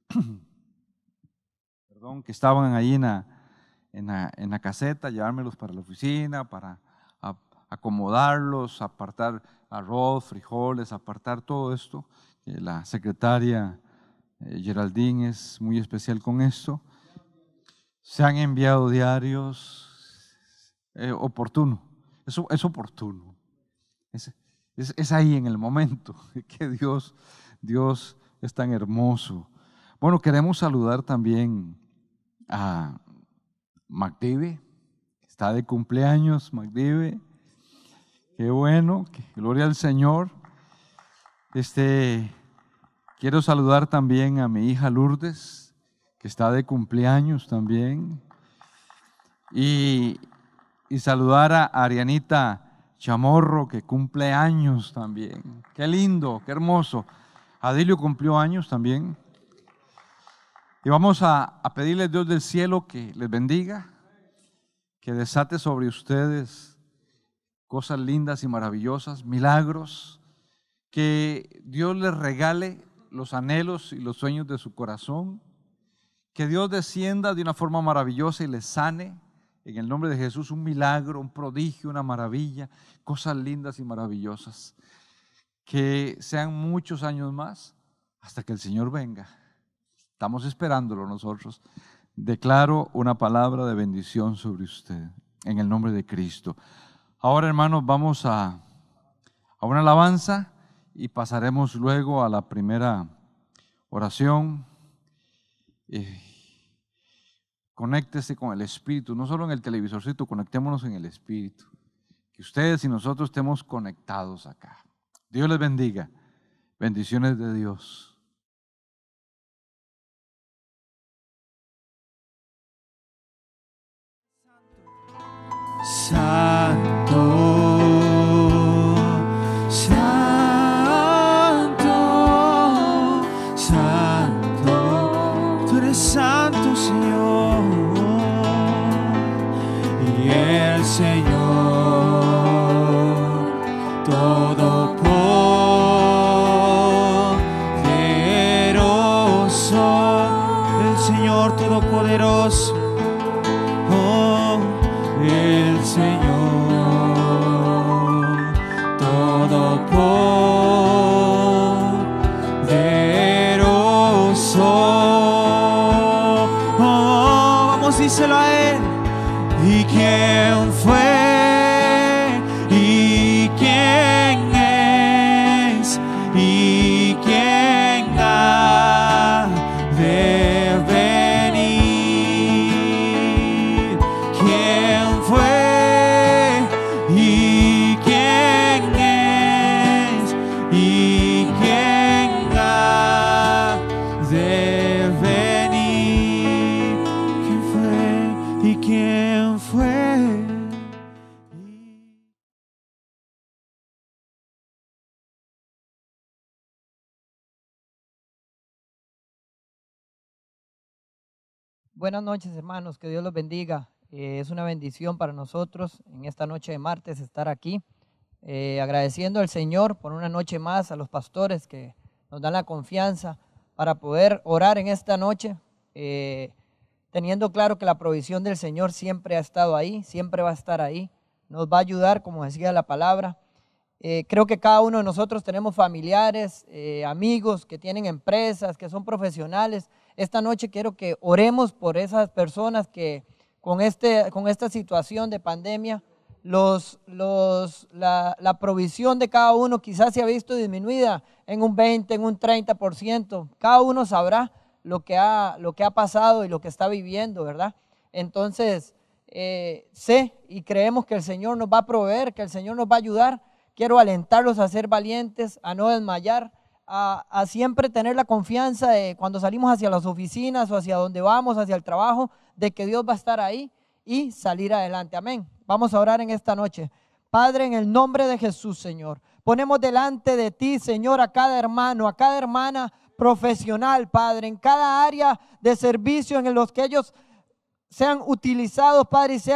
Perdón, que estaban ahí en la, en la, en la caseta, llevármelos para la oficina, para a, acomodarlos, apartar arroz, frijoles, apartar todo esto. Eh, la secretaria eh, Geraldine es muy especial con esto. Se han enviado diarios eh, oportuno, eso es oportuno. Es, es, es ahí en el momento que Dios, Dios es tan hermoso. Bueno, queremos saludar también a MacDive, que está de cumpleaños, MacDive. Qué bueno, que, gloria al Señor. Este, quiero saludar también a mi hija Lourdes, que está de cumpleaños también. Y, y saludar a Arianita Chamorro, que cumple años también. Qué lindo, qué hermoso. Adilio cumplió años también. Y vamos a, a pedirle a Dios del cielo que les bendiga, que desate sobre ustedes cosas lindas y maravillosas, milagros, que Dios les regale los anhelos y los sueños de su corazón, que Dios descienda de una forma maravillosa y les sane, en el nombre de Jesús, un milagro, un prodigio, una maravilla, cosas lindas y maravillosas, que sean muchos años más hasta que el Señor venga. Estamos esperándolo nosotros. Declaro una palabra de bendición sobre usted, en el nombre de Cristo. Ahora, hermanos, vamos a, a una alabanza y pasaremos luego a la primera oración. Eh, conéctese con el Espíritu, no solo en el televisorcito, conectémonos en el Espíritu. Que ustedes y nosotros estemos conectados acá. Dios les bendiga. Bendiciones de Dios. Santo, santo, santo, tú eres santo, Señor, y el Señor todopoderoso, el Señor todopoderoso. El Señor todopoderoso. Oh, vamos, díselo a Él. ¿Y quién fue? ¿Y quién es? ¿Y quién ha de venir? ¿Quién fue? ¿Y quién es? ¿Y quién ha de venir? ¿Quién fue? ¿Y quién fue? Buenas noches, hermanos, que Dios los bendiga. Eh, es una bendición para nosotros en esta noche de martes estar aquí, eh, agradeciendo al Señor por una noche más, a los pastores que nos dan la confianza para poder orar en esta noche, eh, teniendo claro que la provisión del Señor siempre ha estado ahí, siempre va a estar ahí, nos va a ayudar, como decía la palabra. Eh, creo que cada uno de nosotros tenemos familiares, eh, amigos que tienen empresas, que son profesionales. Esta noche quiero que oremos por esas personas que con, este, con esta situación de pandemia, los, los, la, la provisión de cada uno quizás se ha visto disminuida en un veinte, en un treinta por ciento. Cada uno sabrá lo que ha, lo que ha pasado y lo que está viviendo, ¿verdad? Entonces, eh, sé y creemos que el Señor nos va a proveer, que el Señor nos va a ayudar. Quiero alentarlos a ser valientes, a no desmayar, a, a siempre tener la confianza de cuando salimos hacia las oficinas o hacia donde vamos, hacia el trabajo, de que Dios va a estar ahí y salir adelante. Amén. Vamos a orar en esta noche. Padre, en el nombre de Jesús, Señor, ponemos delante de ti, Señor, a cada hermano, a cada hermana profesional, Padre, en cada área de servicio en los que ellos sean utilizados, Padre, y sean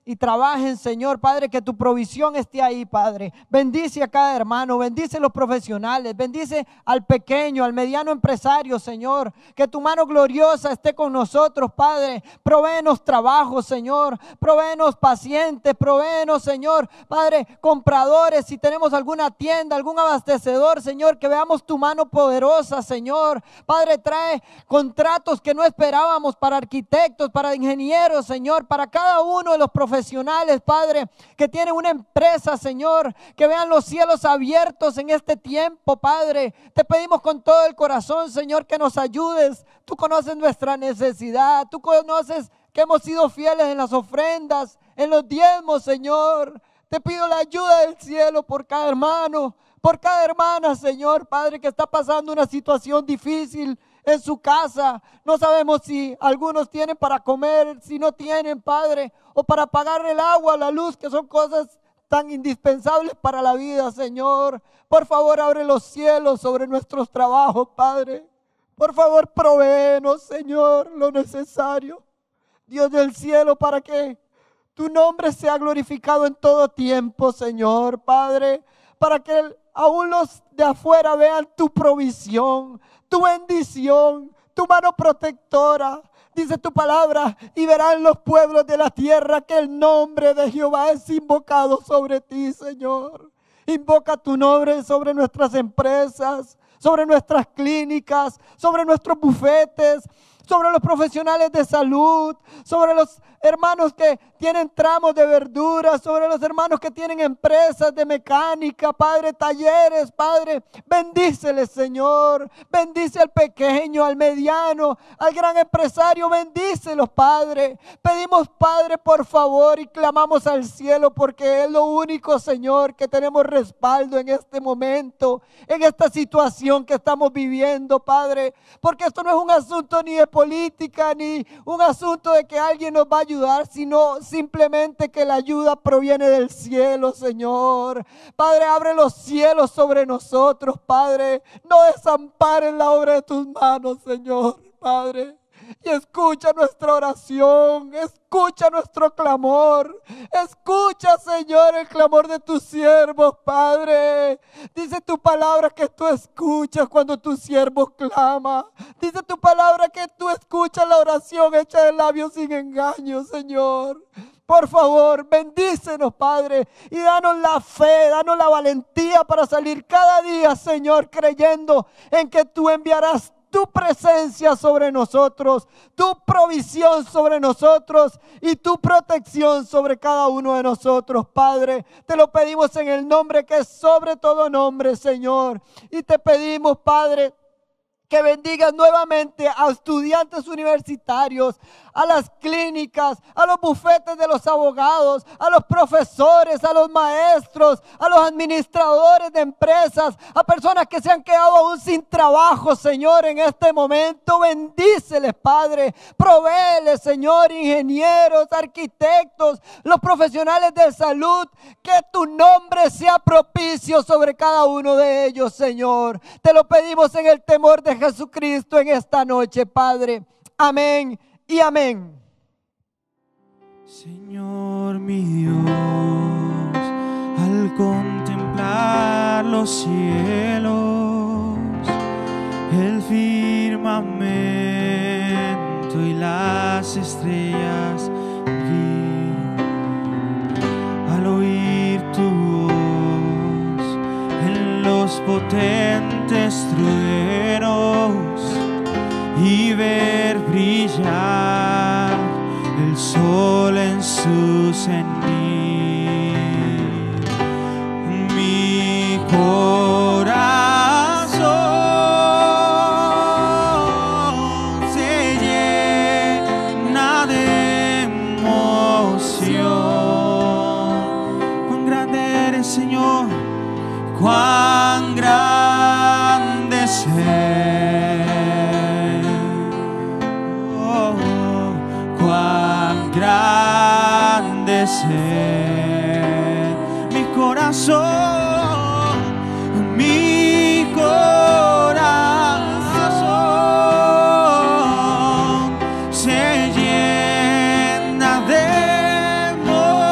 y trabajen, Señor, Padre, que tu provisión esté ahí, Padre. Bendice a cada hermano, bendice a los profesionales, bendice al pequeño, al mediano empresario, Señor. Que tu mano gloriosa esté con nosotros, Padre. Provéenos trabajo, Señor. Provéenos pacientes, provéenos, Señor, Padre, compradores. Si tenemos alguna tienda, algún abastecedor, Señor, que veamos tu mano poderosa, Señor. Padre, trae contratos que no esperábamos para arquitectos, para ingenieros, Señor, para cada uno de los profesionales. Profesionales, Padre, que tienen una empresa, Señor, que vean los cielos abiertos en este tiempo, Padre. Te pedimos con todo el corazón, Señor, que nos ayudes. Tú conoces nuestra necesidad, tú conoces que hemos sido fieles en las ofrendas, en los diezmos, Señor. Te pido la ayuda del cielo por cada hermano, por cada hermana, Señor, Padre, que está pasando una situación difícil en su casa. No sabemos si algunos tienen para comer, si no tienen, Padre, o para pagar el agua, la luz, que son cosas tan indispensables para la vida, Señor. Por favor, abre los cielos sobre nuestros trabajos, Padre. Por favor, provéenos, Señor, lo necesario. Dios del cielo, para que tu nombre sea glorificado en todo tiempo, Señor, Padre. Para que aún los de afuera vean tu provisión, tu bendición, tu mano protectora. Dice tu palabra, y verán los pueblos de la tierra que el nombre de Jehová es invocado sobre ti, Señor. Invoca tu nombre sobre nuestras empresas, sobre nuestras clínicas, sobre nuestros bufetes, sobre los profesionales de salud, sobre los hermanos que tienen tramos de verduras, sobre los hermanos que tienen empresas de mecánica, Padre, talleres, Padre. Bendíceles, Señor. Bendice al pequeño, al mediano, al gran empresario. Bendícelos, Padre. Pedimos, Padre, por favor, y clamamos al cielo, porque es lo único, Señor, que tenemos respaldo en este momento, en esta situación que estamos viviendo, Padre. Porque esto no es un asunto ni de política, ni un asunto de que alguien nos va a ayudar, sino simplemente que la ayuda proviene del cielo, Señor. Padre, abre los cielos sobre nosotros, Padre. No desampares la obra de tus manos, Señor, Padre. Y escucha nuestra oración, escucha nuestro clamor, escucha, Señor, el clamor de tus siervos, Padre. Dice tu palabra que tú escuchas cuando tus siervos claman. Dice tu palabra que tú escuchas la oración hecha de labios sin engaño, Señor. Por favor, bendícenos, Padre, y danos la fe, danos la valentía para salir cada día, Señor, creyendo en que tú enviarás tu presencia sobre nosotros, tu provisión sobre nosotros y tu protección sobre cada uno de nosotros, Padre. Te lo pedimos en el nombre que es sobre todo nombre, Señor. Y te pedimos, Padre, que bendigas nuevamente a estudiantes universitarios, a las clínicas, a los bufetes de los abogados, a los profesores, a los maestros, a los administradores de empresas, a personas que se han quedado aún sin trabajo, Señor, en este momento. Bendíceles, Padre. Provéeles, Señor, ingenieros, arquitectos, los profesionales de salud. Que tu nombre sea propicio sobre cada uno de ellos, Señor. Te lo pedimos en el temor de Jesucristo en esta noche, Padre. Amén y amén. Señor mi Dios, al contemplar los cielos, el firmamento y las estrellas, vi, al oír tu voz en los potentes truenos y ver brillar el sol en su cenit, mi corazón se llena de emoción. Cuán grande eres, Señor, cuán grande es Él. Cuán grande es Él. Mi corazón, mi corazón se llena de emoción.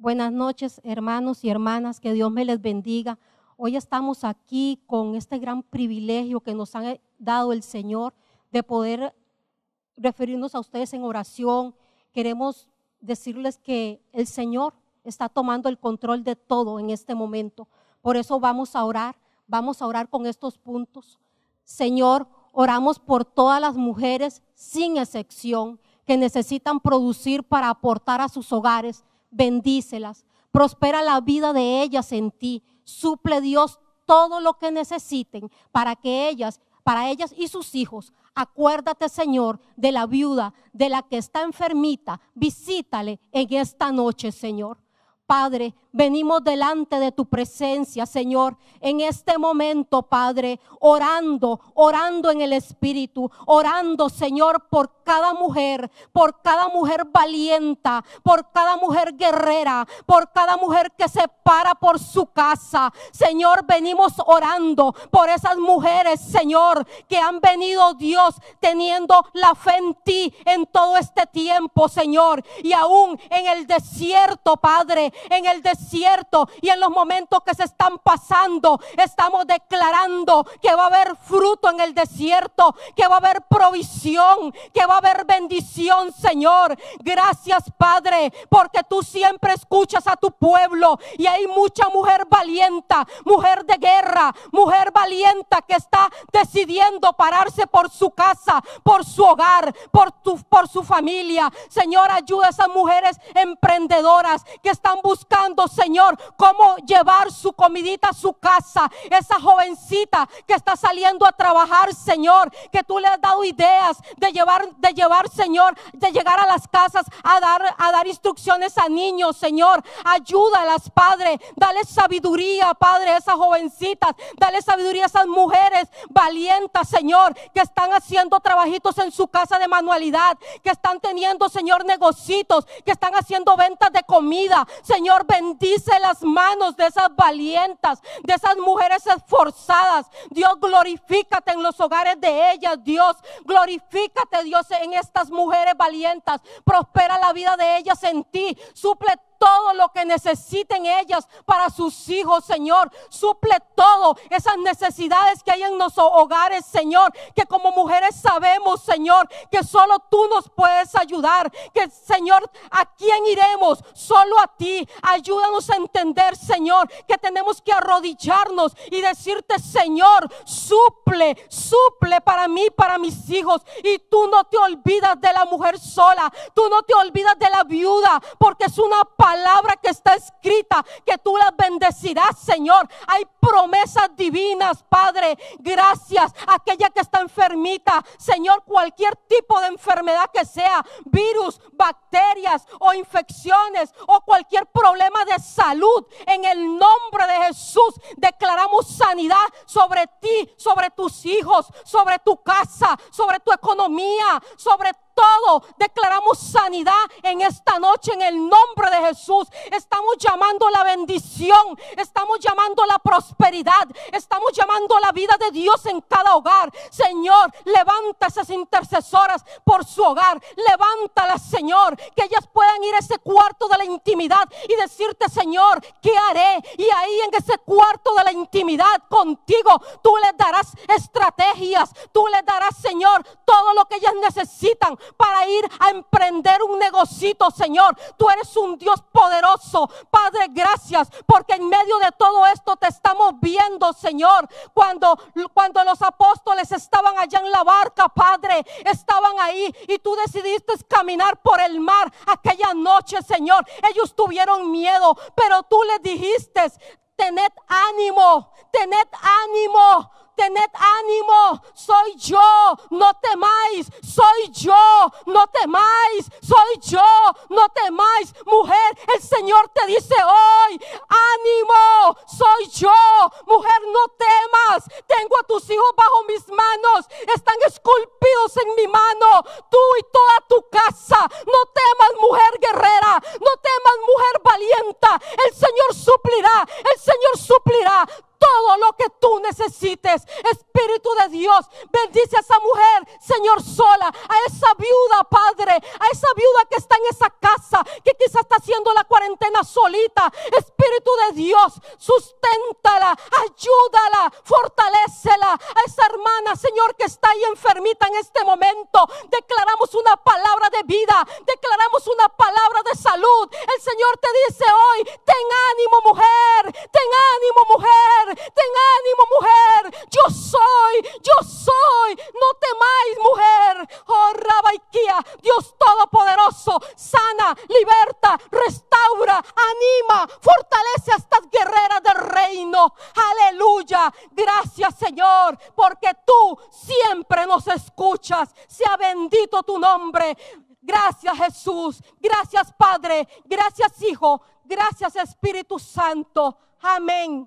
Buenas noches, hermanos y hermanas, que Dios me les bendiga. Hoy estamos aquí con este gran privilegio que nos ha dado el Señor de poder referirnos a ustedes en oración. Queremos decirles que el Señor está tomando el control de todo en este momento. Por eso vamos a orar, vamos a orar con estos puntos. Señor, oramos por todas las mujeres sin excepción que necesitan producir para aportar a sus hogares. Bendícelas, prospera la vida de ellas en ti. Suple, Dios, todo lo que necesiten para que ellas, para ellas y sus hijos. Acuérdate, Señor, de la viuda, de la que está enfermita. Visítale en esta noche, Señor. Padre, venimos delante de tu presencia, Señor, en este momento, Padre, orando, orando en el Espíritu, orando, Señor, por cada mujer, por cada mujer valienta, por cada mujer guerrera, por cada mujer que se para por su casa. Señor, venimos orando por esas mujeres, Señor, que han venido, Dios, teniendo la fe en ti en todo este tiempo, Señor, y aún en el desierto, Padre, en el desierto y en los momentos que se están pasando, estamos declarando que va a haber fruto en el desierto, que va a haber provisión, que va a haber bendición, Señor. Gracias, Padre, porque tú siempre escuchas a tu pueblo y hay mucha mujer valiente, mujer de guerra, mujer valiente que está decidiendo pararse por su casa, por su hogar, por, tu, por su familia. Señor, ayuda a esas mujeres emprendedoras que están buscando, Señor, cómo llevar su comidita a su casa. Esa jovencita que está saliendo a trabajar, Señor, que tú le has dado ideas de llevar, de llevar, Señor, de llegar a las casas a dar, a dar instrucciones a niños, Señor. Ayúdalas, Padre. Dale sabiduría, Padre, a esas jovencitas. Dale sabiduría a esas mujeres valientes, Señor, que están haciendo trabajitos en su casa de manualidad, que están teniendo, Señor, negocios, que están haciendo ventas de comida. Señor, bendice las manos de esas valientes, de esas mujeres esforzadas. Dios, glorifícate en los hogares de ellas, Dios. Glorifícate, Dios, en estas mujeres valientes. Prospera la vida de ellas en ti. Suple todo lo que necesiten ellas para sus hijos, Señor. Suple todo esas necesidades que hay en nuestros hogares, Señor, que como mujeres sabemos, Señor, que solo tú nos puedes ayudar. Que, Señor, ¿a quién iremos? Solo a ti. Ayúdanos a entender, Señor, que tenemos que arrodillarnos y decirte, Señor, suple, suple para mí, para mis hijos. Y tú no te olvidas de la mujer sola, tú no te olvidas de la viuda, porque es una palabra palabra que está escrita, que tú las bendecirás, Señor. Hay promesas divinas, Padre. Gracias. Aquella que está enfermita, Señor, cualquier tipo de enfermedad que sea, virus, bacterias o infecciones o cualquier problema de salud, en el nombre de Jesús declaramos sanidad sobre ti, sobre tus hijos, sobre tu casa, sobre tu economía, sobre todo. Declaramos sanidad en esta noche en el nombre de Jesús. Estamos llamando la bendición, estamos llamando la prosperidad, estamos llamando la vida de Dios en cada hogar. Señor, levanta esas intercesoras por su hogar, levántalas, Señor, que ellas puedan ir a ese cuarto de la intimidad y decirte, Señor, ¿qué haré? Y ahí en ese cuarto de la intimidad contigo, tú les darás estrategias, tú les darás, Señor, todo lo que ellas necesitan para ir a emprender un negocito, Señor. Tú eres un Dios poderoso, Padre. Gracias, porque en medio de todo esto te estamos viendo, Señor. Cuando, cuando los apóstoles estaban allá en la barca, Padre, estaban ahí y tú decidiste caminar por el mar aquella noche, Señor. Ellos tuvieron miedo, pero tú les dijiste, tened ánimo, tened ánimo. Tened ánimo, soy yo, no temáis, soy yo, no temáis, soy yo, no temáis. Mujer, el Señor te dice hoy, ánimo, soy yo. Mujer, no temas, tengo a tus hijos bajo mis manos, están esculpidos en mi mano, tú y toda tu casa. No temas, mujer guerrera, no temas, mujer valiente. El Señor suplirá, el Señor suplirá todo lo que tú necesites. Espíritu de Dios, bendice a esa mujer, Señor, sola, a esa viuda, Padre, a esa viuda que está en esa casa, que quizás está haciendo la cuarentena solita. Espíritu de Dios, susténtala, ayúdala, fortalécela. A esa hermana, Señor, que está ahí enfermita en este momento, declaramos una palabra de vida, declaramos una palabra de salud. El Señor te dice hoy: ten ánimo, mujer, ten ánimo, mujer, ten ánimo, mujer. Yo soy, yo soy, no temáis, mujer. Oh, Rabaiquía, Dios Todopoderoso, sana, liberta, restaura, anima, fortalece a estas guerreras del reino. Aleluya. Gracias, Señor, porque tú siempre nos escuchas. Sea bendito tu nombre. Gracias, Jesús. Gracias, Padre. Gracias, Hijo. Gracias, Espíritu Santo. Amén.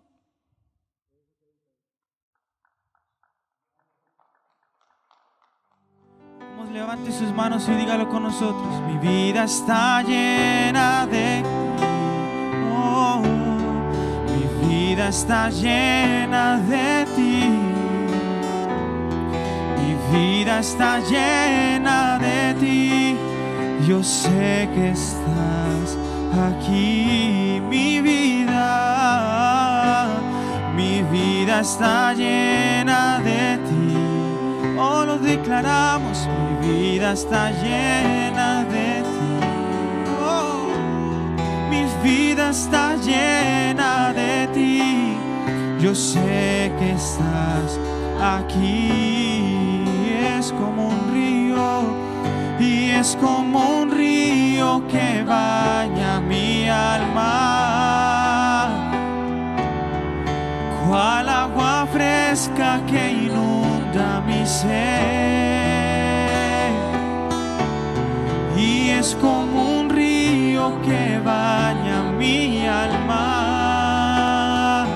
Vamos, levante sus manos y dígalo con nosotros. Mi vida está llena de ti. Oh, mi vida está llena de ti. Mi vida está llena de ti. Yo sé que estás aquí. Mi vida, mi vida está llena de ti. Oh, lo declaramos. Mi vida está llena de ti. Oh, mi vida está llena de ti. Yo sé que estás aquí. Es como un río. Y es como un río que baña mi alma, cual agua fresca que inunda mi ser. Y es como un río que baña mi alma.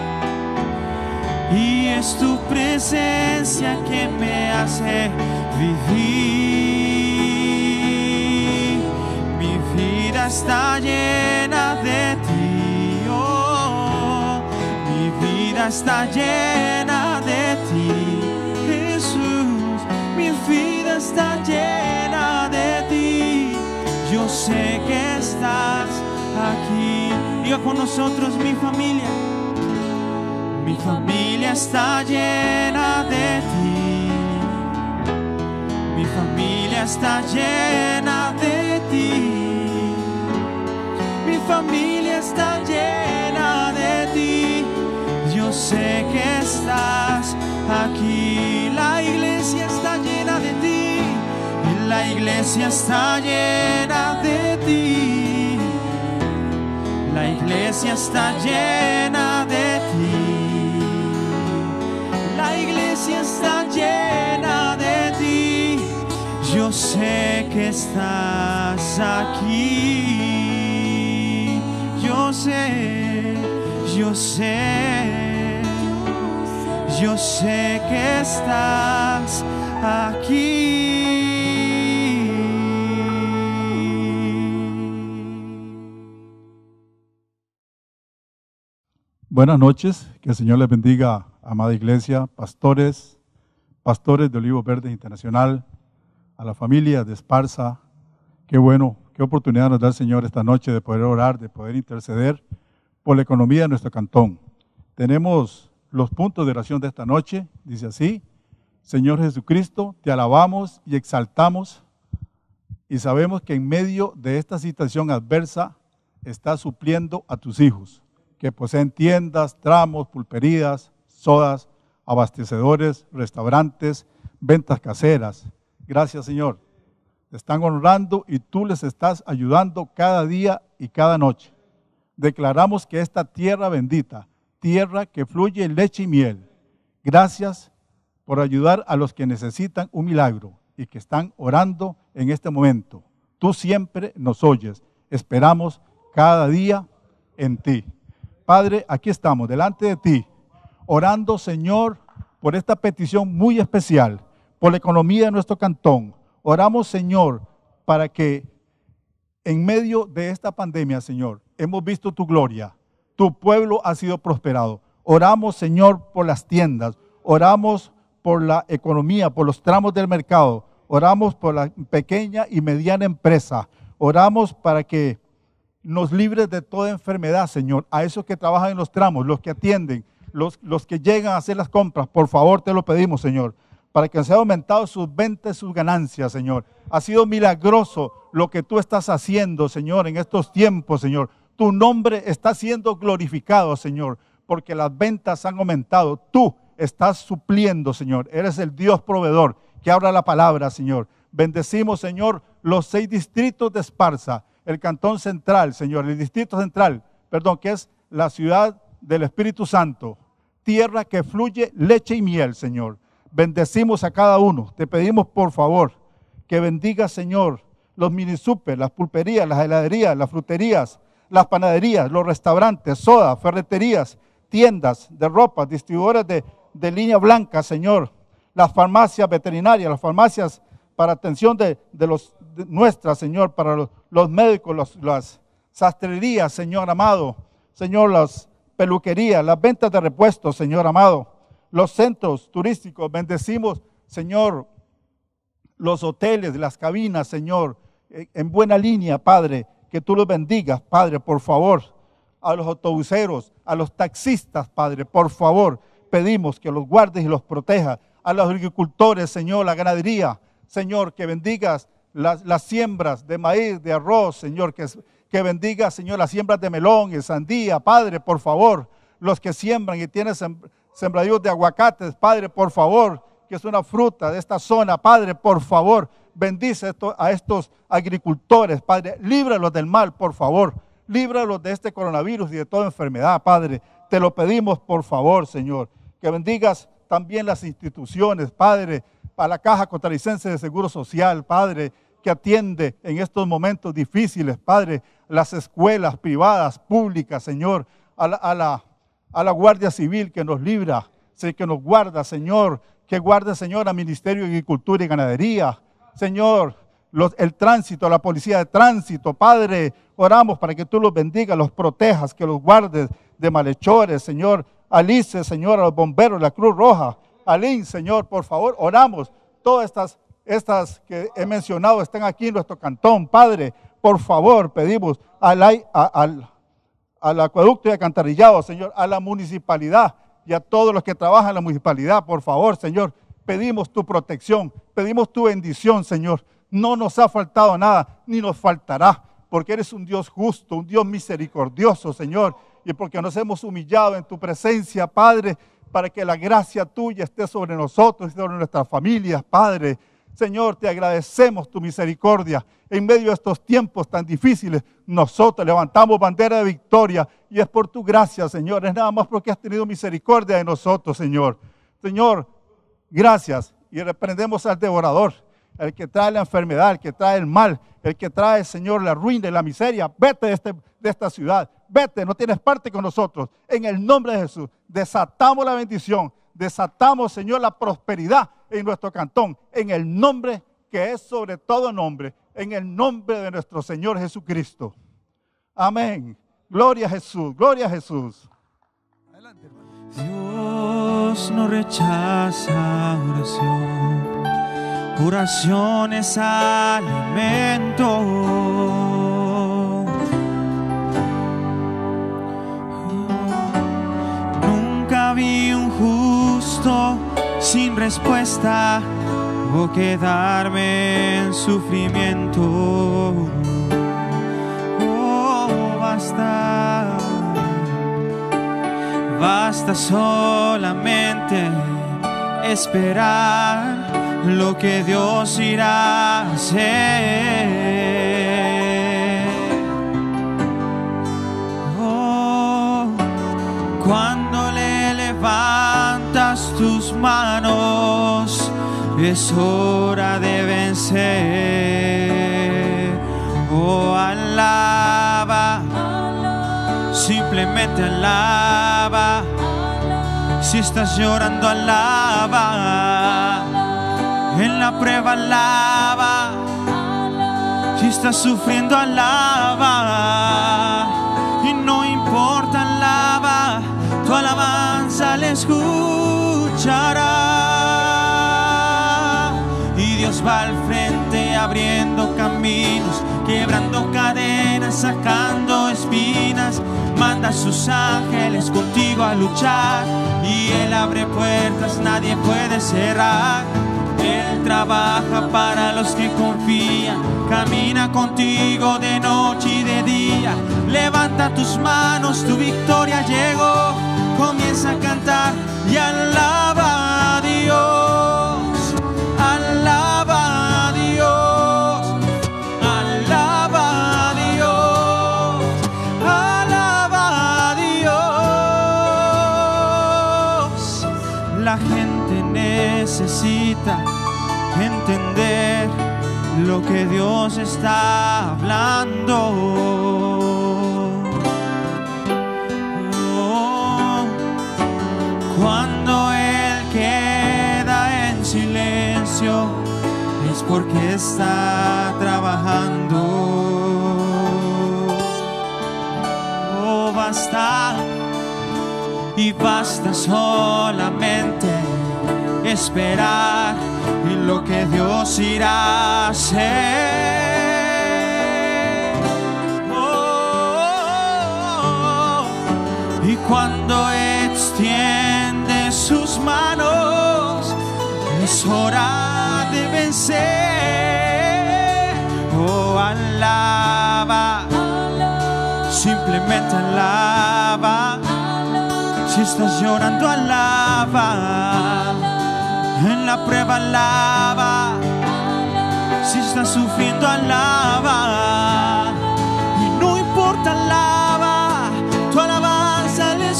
Y es tu presencia que me hace vivir. Mi vida está llena de ti, oh, mi vida está llena de ti, Jesús. Mi vida está llena de ti. Yo sé que estás aquí. Diga con nosotros: mi familia, mi familia está llena de ti. Mi familia está llena de ti. Mi familia está llena de ti. Yo sé que estás aquí. La iglesia está llena de ti. La iglesia está llena de ti. La iglesia está llena de ti. La iglesia está llena de ti. Yo sé que estás aquí. Yo sé, yo sé, yo sé que estás aquí. Buenas noches, que el Señor les bendiga, amada iglesia, pastores, pastores de Olivos Verdes Internacional, a la familia de Esparza. Qué bueno, qué oportunidad nos da el Señor esta noche de poder orar, de poder interceder por la economía de nuestro cantón. Tenemos los puntos de oración de esta noche, dice así: Señor Jesucristo, te alabamos y exaltamos y sabemos que en medio de esta situación adversa estás supliendo a tus hijos, que poseen tiendas, tramos, pulperías, sodas, abastecedores, restaurantes, ventas caseras. Gracias, Señor. Te están honrando y tú les estás ayudando cada día y cada noche. Declaramos que esta tierra bendita, tierra que fluye leche y miel, gracias por ayudar a los que necesitan un milagro y que están orando en este momento. Tú siempre nos oyes. Esperamos cada día en ti. Padre, aquí estamos delante de ti, orando, Señor, por esta petición muy especial, por la economía de nuestro cantón. Oramos, Señor, para que en medio de esta pandemia, Señor, hemos visto tu gloria. Tu pueblo ha sido prosperado. Oramos, Señor, por las tiendas. Oramos por la economía, por los tramos del mercado. Oramos por la pequeña y mediana empresa. Oramos para que nos libres de toda enfermedad, Señor. A esos que trabajan en los tramos, los que atienden, los, los que llegan a hacer las compras, por favor te lo pedimos, Señor, para que se haya aumentado sus ventas, sus ganancias, Señor. Ha sido milagroso lo que tú estás haciendo, Señor, en estos tiempos, Señor. Tu nombre está siendo glorificado, Señor, porque las ventas han aumentado. Tú estás supliendo, Señor. Eres el Dios proveedor que habla la palabra, Señor. Bendecimos, Señor, los seis distritos de Esparza, el Cantón Central, Señor, el Distrito Central, perdón, que es la ciudad del Espíritu Santo, tierra que fluye leche y miel, Señor. Bendecimos a cada uno. Te pedimos, por favor, que bendiga, Señor, los minisupers, las pulperías, las heladerías, las fruterías, las panaderías, los restaurantes, sodas, ferreterías, tiendas de ropa, distribuidores de, de línea blanca, Señor, las farmacias veterinarias, las farmacias para atención de, de, los, de nuestras, Señor, para los, los médicos, los, las sastrerías, Señor amado, Señor, las peluquerías, las ventas de repuestos, Señor amado, los centros turísticos. Bendecimos, Señor, los hoteles, las cabinas, Señor, en buena línea, Padre, que tú los bendigas, Padre, por favor. A los autobuseros, a los taxistas, Padre, por favor, pedimos que los guardes y los protejas. A los agricultores, Señor, la ganadería, Señor, que bendigas las, las siembras de maíz, de arroz, Señor, que, que bendigas, Señor, las siembras de melón y sandía, Padre, por favor. Los que siembran y tienen sembradíos de aguacates, Padre, por favor, que es una fruta de esta zona, Padre, por favor, bendice esto, a estos agricultores, Padre, líbralos del mal, por favor. Líbralos de este coronavirus y de toda enfermedad, Padre. Te lo pedimos, por favor, Señor. Que bendigas también las instituciones, Padre, a la Caja Costarricense de Seguro Social, Padre, que atiende en estos momentos difíciles, Padre, las escuelas privadas, públicas, Señor, a la, a la, a la Guardia Civil que nos libra, que nos guarda, Señor, que guarde, Señor, al Ministerio de Agricultura y Ganadería, Señor, Los, el tránsito, la policía de tránsito, Padre, oramos para que tú los bendigas, los protejas, que los guardes de malhechores, Señor. Alice, Señor, a los bomberos, la Cruz Roja, Alín, Señor, por favor, oramos. Todas estas, estas que he mencionado están aquí en nuestro cantón, Padre, por favor, pedimos al, a, al, al acueducto y alcantarillado, Señor, a la municipalidad y a todos los que trabajan en la municipalidad, por favor, Señor, pedimos tu protección, pedimos tu bendición, Señor. No nos ha faltado nada, ni nos faltará, porque eres un Dios justo, un Dios misericordioso, Señor, y porque nos hemos humillado en tu presencia, Padre, para que la gracia tuya esté sobre nosotros y sobre nuestras familias, Padre. Señor, te agradecemos tu misericordia. En medio de estos tiempos tan difíciles, nosotros levantamos bandera de victoria, y es por tu gracia, Señor, es nada más porque has tenido misericordia de nosotros, Señor. Señor, gracias, y reprendemos al devorador, el que trae la enfermedad, el que trae el mal, el que trae, Señor, la ruina y la miseria. Vete de, este, de esta ciudad, vete, no tienes parte con nosotros. En el nombre de Jesús, desatamos la bendición, desatamos, Señor, la prosperidad en nuestro cantón, en el nombre que es sobre todo nombre, en el nombre de nuestro Señor Jesucristo. Amén. Gloria a Jesús, gloria a Jesús. Adelante, hermano. Dios no rechaza oración. Oración es alimento. Nunca vi un justo sin respuesta o quedarme en sufrimiento. Oh, basta, basta solamente esperar lo que Dios irá a hacer. Oh, cuando le levantas tus manos, es hora de vencer. Oh, alaba, simplemente alaba. Si estás llorando, alaba. En la prueba, alaba. Si estás sufriendo, alaba. Y no importa, alaba. Tu alabanza Dios va al frente abriendo caminos, quebrando cadenas, sacando espinas. Manda a sus ángeles contigo a luchar, y Él abre puertas, nadie puede cerrar. Él trabaja para los que confían, camina contigo de noche y de día. Levanta tus manos, tu victoria llegó. Comienza a cantar y alaba a Dios, alaba a Dios, alaba a Dios, alaba a Dios. La gente necesita entender lo que Dios está hablando. Oh, cuando Él queda en silencio es porque está trabajando. Oh, basta y basta solamente esperar y lo que Dios irá a hacer. Oh, y cuando extiende sus manos es hora de vencer. Oh, alaba, simplemente alaba. Si estás llorando, alaba. En la prueba, alaba. Si estás sufriendo, alaba. Y no importa, alaba. Tu alabanza le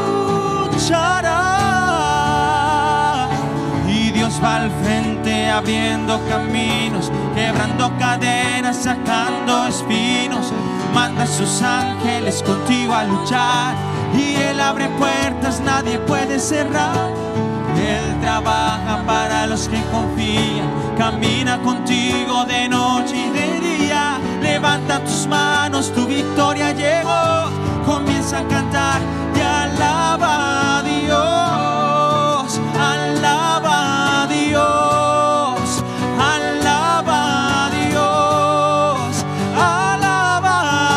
escuchará. Y Dios va al frente abriendo caminos, quebrando cadenas, sacando espinos. Manda a sus ángeles contigo a luchar, y Él abre puertas, nadie puede cerrar. Él trabaja para los que confían, camina contigo de noche y de día. Levanta tus manos, tu victoria llegó. Comienza a cantar y alaba a Dios, alaba a Dios, alaba a Dios, alaba a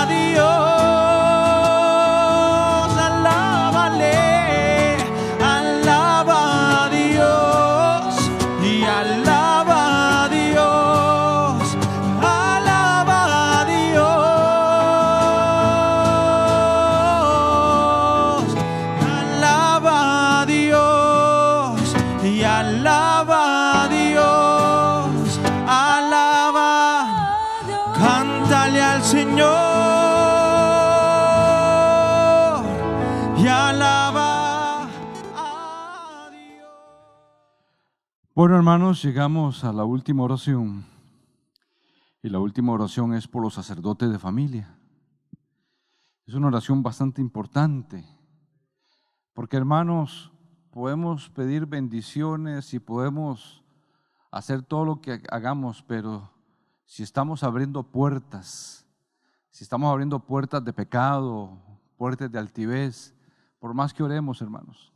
Dios, alábale, alaba a Dios y alaba a Dios, alaba a Dios, alaba a Dios y alaba a Dios, alaba, cántale al Señor y alaba a Dios. Bueno, hermanos, llegamos a la última oración. Y la última oración es por los sacerdotes de familia. Es una oración bastante importante, porque, hermanos, podemos pedir bendiciones y podemos hacer todo lo que hagamos, pero si estamos abriendo puertas, si estamos abriendo puertas de pecado, puertas de altivez, por más que oremos, hermanos,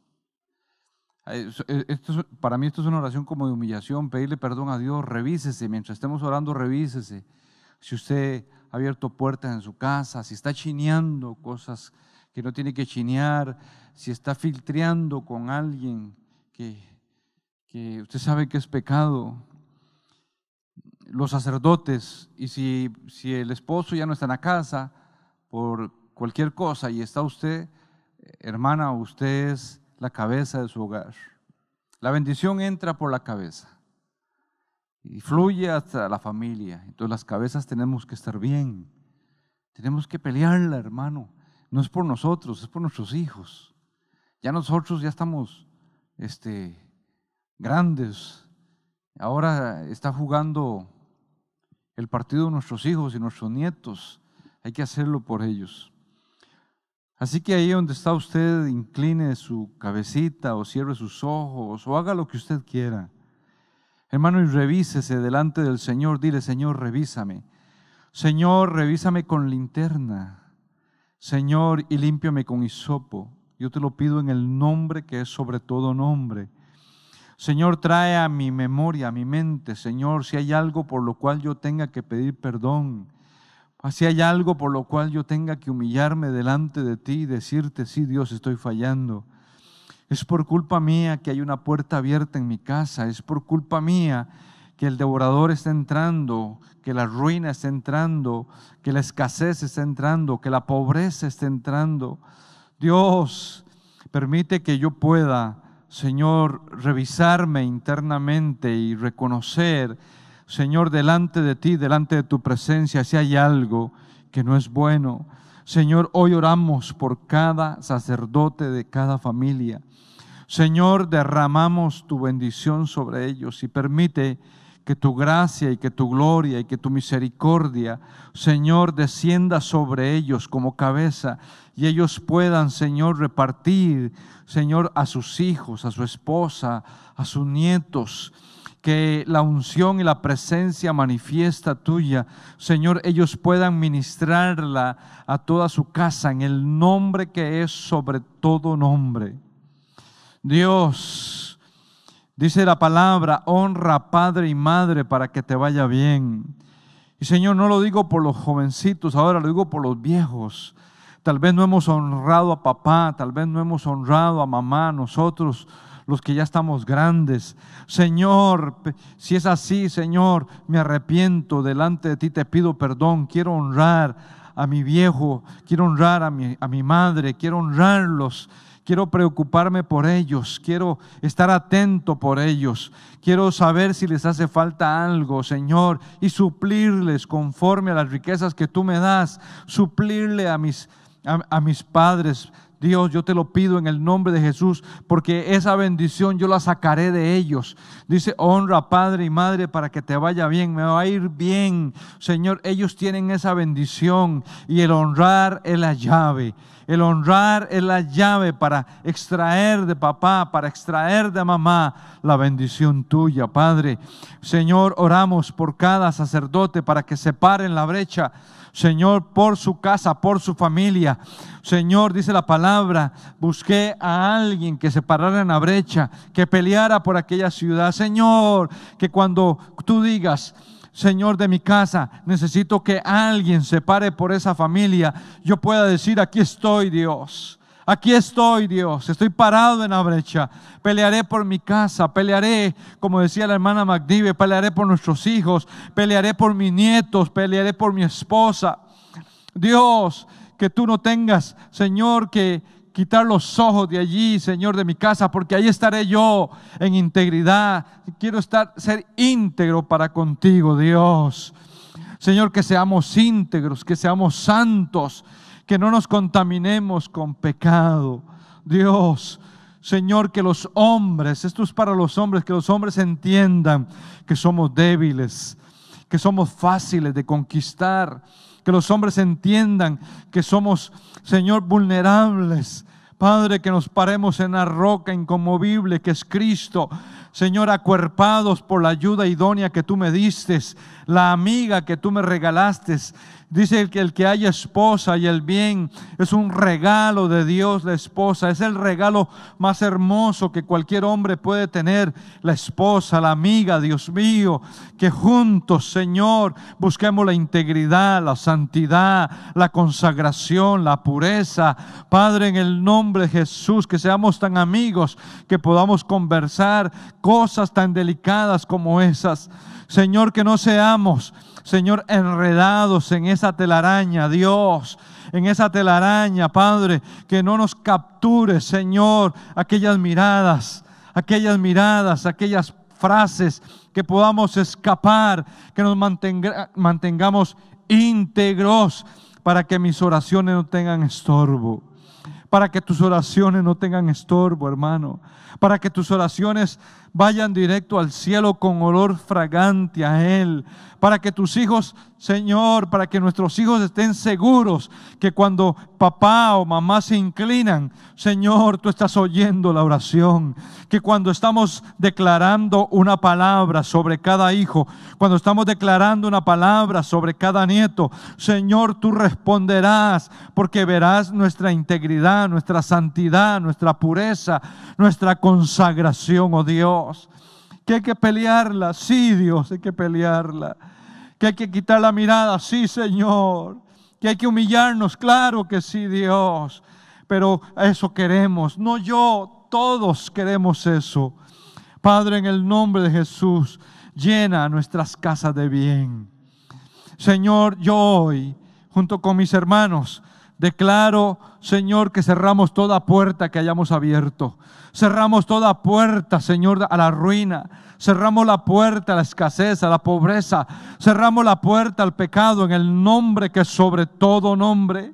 esto es, para mí esto es una oración como de humillación, pedirle perdón a Dios. Revísese, mientras estemos orando, revísese. Si usted ha abierto puertas en su casa, si está chineando cosas que no tiene que chinear, si está filtreando con alguien que, que usted sabe que es pecado. Los sacerdotes, y si, si el esposo ya no está en la casa por cualquier cosa y está usted, hermana, usted es la cabeza de su hogar. La bendición entra por la cabeza y fluye hasta la familia. Entonces las cabezas tenemos que estar bien, tenemos que pelearla, hermano. No es por nosotros, es por nuestros hijos. Ya nosotros ya estamos este, grandes. Ahora está jugando el partido de nuestros hijos y nuestros nietos. Hay que hacerlo por ellos. Así que ahí donde está usted, incline su cabecita o cierre sus ojos o haga lo que usted quiera. Hermano, y revísese delante del Señor. Dile: Señor, revísame. Señor, revísame con linterna. Señor, y límpiame con hisopo. Yo te lo pido en el nombre que es sobre todo nombre. Señor, trae a mi memoria, a mi mente, Señor, si hay algo por lo cual yo tenga que pedir perdón, si hay algo por lo cual yo tenga que humillarme delante de ti y decirte, sí, Dios, estoy fallando. Es por culpa mía que hay una puerta abierta en mi casa, es por culpa mía que el devorador está entrando, que la ruina está entrando, que la escasez está entrando, que la pobreza está entrando. Dios, permite que yo pueda, Señor, revisarme internamente y reconocer, Señor, delante de ti, delante de tu presencia, si hay algo que no es bueno. Señor, hoy oramos por cada sacerdote de cada familia. Señor, derramamos tu bendición sobre ellos y permite que tu gracia y que tu gloria y que tu misericordia, Señor, descienda sobre ellos como cabeza y ellos puedan, Señor, repartir, Señor, a sus hijos, a su esposa, a sus nietos, que la unción y la presencia manifiesta tuya, Señor, ellos puedan ministrarla a toda su casa en el nombre que es sobre todo nombre. Dios, dice la palabra, honra a padre y madre para que te vaya bien. Y Señor, no lo digo por los jovencitos, ahora lo digo por los viejos. Tal vez no hemos honrado a papá, tal vez no hemos honrado a mamá, nosotros los que ya estamos grandes. Señor, si es así, Señor, me arrepiento delante de ti, te pido perdón, quiero honrar a mi viejo, quiero honrar a mi, a mi madre, quiero honrarlos. Quiero preocuparme por ellos, quiero estar atento por ellos, quiero saber si les hace falta algo, Señor, y suplirles conforme a las riquezas que tú me das, suplirle a mis, a, a mis padres. Dios, yo te lo pido en el nombre de Jesús, porque esa bendición yo la sacaré de ellos. Dice, honra a padre y madre para que te vaya bien, me va a ir bien. Señor, ellos tienen esa bendición y el honrar es la llave. El honrar es la llave para extraer de papá, para extraer de mamá la bendición tuya, Padre. Señor, oramos por cada sacerdote para que se pare en la brecha, Señor, por su casa, por su familia. Señor, dice la palabra, busqué a alguien que se parara en la brecha, que peleara por aquella ciudad. Señor, que cuando tú digas, Señor, de mi casa, necesito que alguien se pare por esa familia, yo pueda decir, aquí estoy, Dios. Aquí estoy, Dios, estoy parado en la brecha, pelearé por mi casa, pelearé, como decía la hermana McDive, pelearé por nuestros hijos, pelearé por mis nietos, pelearé por mi esposa. Dios, que tú no tengas, Señor, que quitar los ojos de allí, Señor, de mi casa, porque ahí estaré yo en integridad. Quiero estar, ser íntegro para contigo, Dios. Señor, que seamos íntegros, que seamos santos, que no nos contaminemos con pecado. Dios, Señor, que los hombres, esto es para los hombres, que los hombres entiendan que somos débiles, que somos fáciles de conquistar, que los hombres entiendan que somos, Señor, vulnerables. Padre, que nos paremos en la roca inconmovible que es Cristo. Señor, acuerpados por la ayuda idónea que tú me diste, la amiga que tú me regalaste. Dice que el que haya esposa y el bien es un regalo de Dios, la esposa. Es el regalo más hermoso que cualquier hombre puede tener, la esposa, la amiga, Dios mío. Que juntos, Señor, busquemos la integridad, la santidad, la consagración, la pureza. Padre, en el nombre de Jesús, que seamos tan amigos que podamos conversar cosas tan delicadas como esas. Señor, que no seamos, Señor, enredados en esa telaraña, Dios, en esa telaraña, Padre, que no nos capture, Señor, aquellas miradas, aquellas miradas, aquellas frases, que podamos escapar, que nos mantenga, mantengamos íntegros para que mis oraciones no tengan estorbo. Para que tus oraciones no tengan estorbo, hermano. Para que tus oraciones vayan directo al cielo con olor fragante a Él. Para que tus hijos, Señor, para que nuestros hijos estén seguros que cuando papá o mamá se inclinan, Señor, tú estás oyendo la oración. Que cuando estamos declarando una palabra sobre cada hijo, cuando estamos declarando una palabra sobre cada nieto, Señor, tú responderás, porque verás nuestra integridad, nuestra santidad, nuestra pureza, nuestra consagración, oh Dios. Dios. Que hay que pelearla, sí, Dios, hay que pelearla. Que hay que quitar la mirada, sí, Señor. Que hay que humillarnos, claro que sí, Dios. Pero eso queremos, no yo, todos queremos eso. Padre, en el nombre de Jesús, llena nuestras casas de bien. Señor, yo hoy, junto con mis hermanos, declaro, Señor, que cerramos toda puerta que hayamos abierto. Cerramos toda puerta, Señor, a la ruina. Cerramos la puerta a la escasez, a la pobreza. Cerramos la puerta al pecado en el nombre que es sobre todo nombre.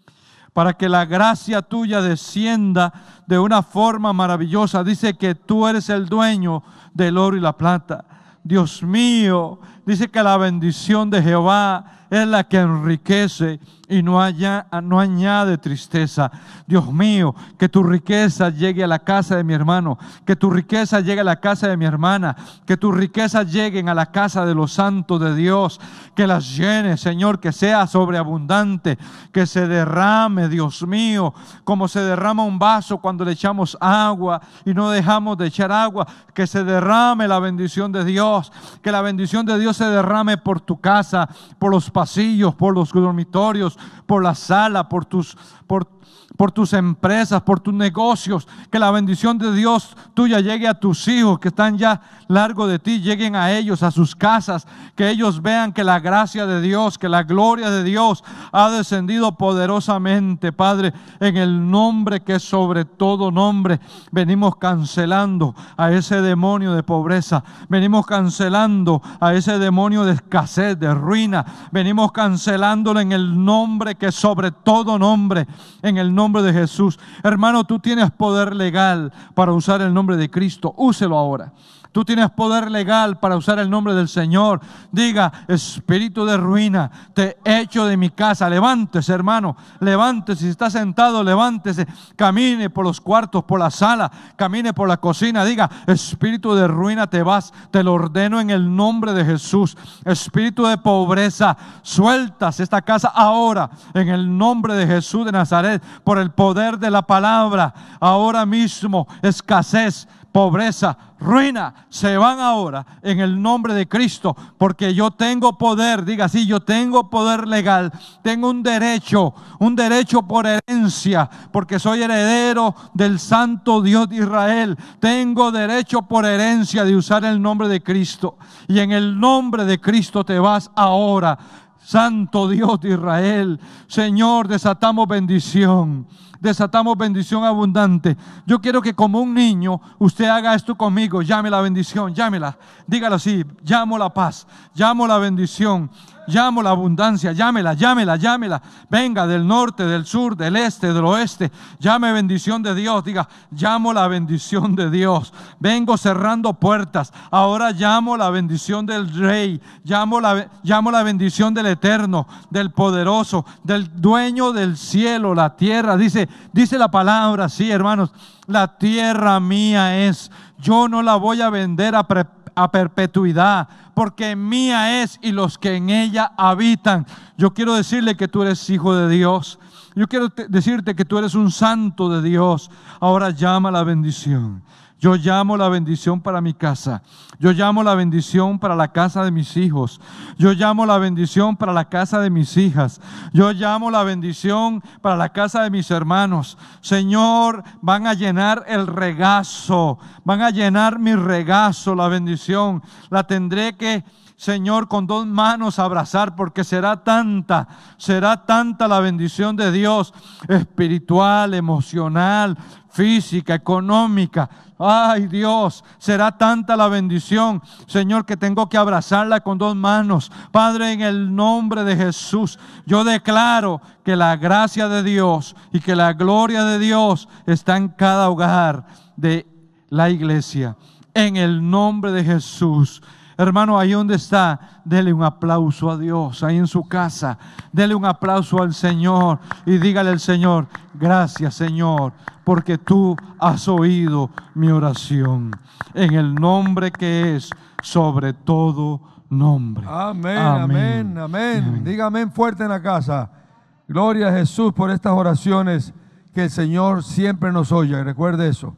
Para que la gracia tuya descienda de una forma maravillosa. Dice que tú eres el dueño del oro y la plata. Dios mío, dice que la bendición de Jehová es la que enriquece y no, haya, no añade tristeza. Dios mío, que tu riqueza llegue a la casa de mi hermano, que tu riqueza llegue a la casa de mi hermana, que tus riquezas lleguen a la casa de los santos de Dios, que las llene, Señor, que sea sobreabundante, que se derrame, Dios mío, como se derrama un vaso cuando le echamos agua y no dejamos de echar agua, que se derrame la bendición de Dios, que la bendición de Dios se derrame por tu casa, por los pasillos, por los dormitorios, por la sala, por tus, por, por tus empresas, por tus negocios. Que la bendición de Dios tuya llegue a tus hijos que están ya largo de ti, lleguen a ellos, a sus casas, que ellos vean que la gracia de Dios, que la gloria de Dios ha descendido poderosamente. Padre, en el nombre que es sobre todo nombre, venimos cancelando a ese demonio de pobreza, venimos cancelando a ese demonio de escasez, de ruina, venimos cancelándolo en el nombre que es sobre todo nombre, en el nombre de Jesús. Hermano, tú tienes poder legal para usar el nombre de Cristo, úselo ahora. Tú tienes poder legal para usar el nombre del Señor. Diga: espíritu de ruina, te echo de mi casa. Levántese, hermano, levántese. Si está sentado, levántese. Camine por los cuartos, por la sala, camine por la cocina. Diga: espíritu de ruina, te vas. Te lo ordeno en el nombre de Jesús. Espíritu de pobreza, sueltas esta casa ahora en el nombre de Jesús de Nazaret, por el poder de la palabra. Ahora mismo, escasez, pobreza, ruina, se van ahora en el nombre de Cristo, porque yo tengo poder. Diga así: yo tengo poder legal, tengo un derecho, un derecho por herencia, porque soy heredero del Santo Dios de Israel. Tengo derecho por herencia de usar el nombre de Cristo, y en el nombre de Cristo te vas ahora. Santo Dios de Israel, Señor, desatamos bendición. Desatamos bendición abundante. Yo quiero que como un niño usted haga esto conmigo. Llame la bendición, llámela. Dígalo así: llamo la paz, llamo la bendición, llamo la abundancia. Llámela, llámela, llámela. Venga del norte, del sur, del este, del oeste. Llame bendición de Dios. Diga: llamo la bendición de Dios. Vengo cerrando puertas. Ahora llamo la bendición del Rey. Llamo la, llamo la bendición del Eterno, del Poderoso, del Dueño del cielo, la tierra. Dice, dice la palabra, sí, hermanos: la tierra mía es. Yo no la voy a vender a pre a perpetuidad, porque mía es y los que en ella habitan. Yo quiero decirle que tú eres hijo de Dios. Yo quiero decirte que tú eres un santo de Dios. Ahora llama la bendición. Yo llamo la bendición para mi casa. Yo llamo la bendición para la casa de mis hijos. Yo llamo la bendición para la casa de mis hijas. Yo llamo la bendición para la casa de mis hermanos. Señor, van a llenar el regazo. Van a llenar mi regazo, la bendición. La tendré que, Señor, con dos manos abrazar, porque será tanta, será tanta la bendición de Dios, espiritual, emocional, física, económica. Ay, Dios, será tanta la bendición, Señor, que tengo que abrazarla con dos manos. Padre, en el nombre de Jesús, yo declaro que la gracia de Dios y que la gloria de Dios está en cada hogar de la iglesia. En el nombre de Jesús. Hermano, ahí donde está, dele un aplauso a Dios. Ahí en su casa, dele un aplauso al Señor y dígale al Señor: gracias, Señor, porque tú has oído mi oración. En el nombre que es sobre todo nombre. Amén, amén, amén, amén. Diga amén fuerte en la casa. Gloria a Jesús por estas oraciones que el Señor siempre nos oye. Recuerde eso,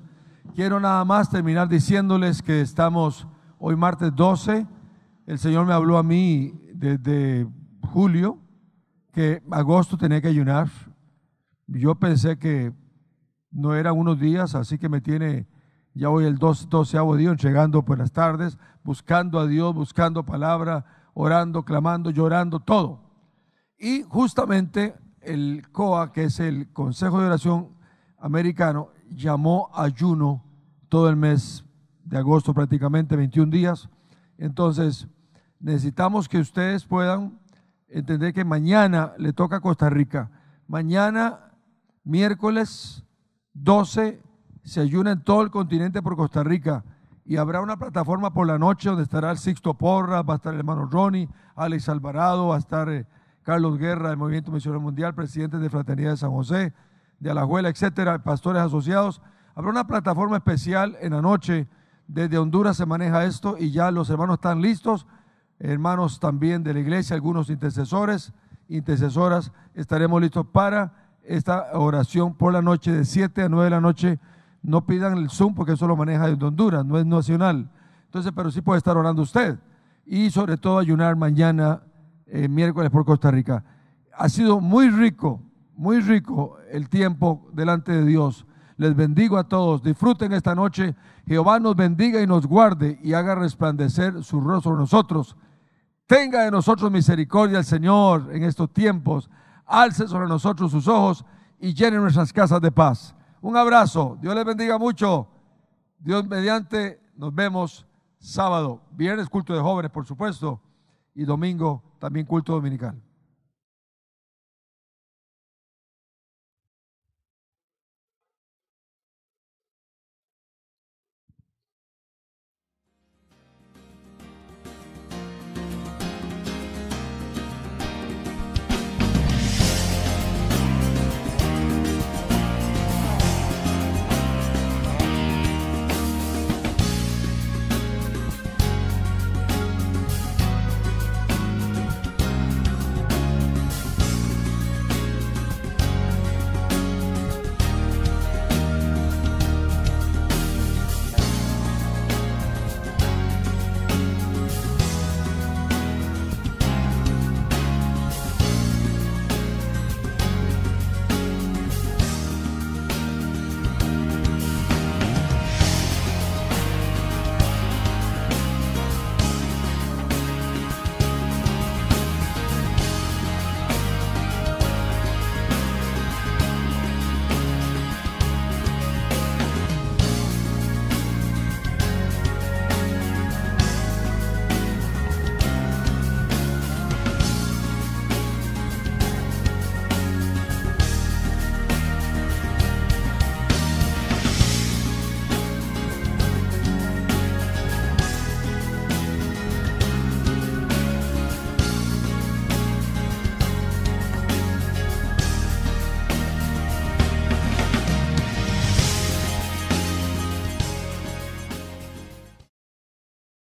quiero nada más terminar diciéndoles que estamos hoy martes doce. El Señor me habló a mí desde julio que agosto tenía que ayunar. Yo pensé que no eran unos días, así que me tiene ya hoy el doceavo día entregando por las tardes, buscando a Dios, buscando palabra, orando, clamando, llorando, todo. Y justamente el C O A, que es el Consejo de Oración Americano, llamó ayuno todo el mes de agosto, prácticamente veintiún días. Entonces, necesitamos que ustedes puedan entender que mañana le toca a Costa Rica. Mañana, miércoles doce, se ayuna en todo el continente por Costa Rica y habrá una plataforma por la noche donde estará el Sixto Porras, va a estar el hermano Ronnie, Alex Alvarado, va a estar eh, Carlos Guerra del Movimiento Misionero Mundial, presidente de Fraternidad de San José, de Alajuela, etcétera, pastores asociados. Habrá una plataforma especial en la noche. Desde Honduras se maneja esto y ya los hermanos están listos, hermanos también de la iglesia, algunos intercesores, intercesoras, estaremos listos para esta oración por la noche de siete a nueve de la noche. No pidan el Zoom porque eso lo maneja desde Honduras, no es nacional. Entonces, pero sí puede estar orando usted. Y sobre todo ayunar mañana, eh, miércoles por Costa Rica. Ha sido muy rico, muy rico el tiempo delante de Dios. Les bendigo a todos. Disfruten esta noche. Jehová nos bendiga y nos guarde y haga resplandecer su rostro sobre nosotros. Tenga de nosotros misericordia el Señor en estos tiempos. Alce sobre nosotros sus ojos y llene nuestras casas de paz. Un abrazo. Dios les bendiga mucho. Dios mediante, nos vemos sábado. Viernes culto de jóvenes, por supuesto. Y domingo también culto dominical.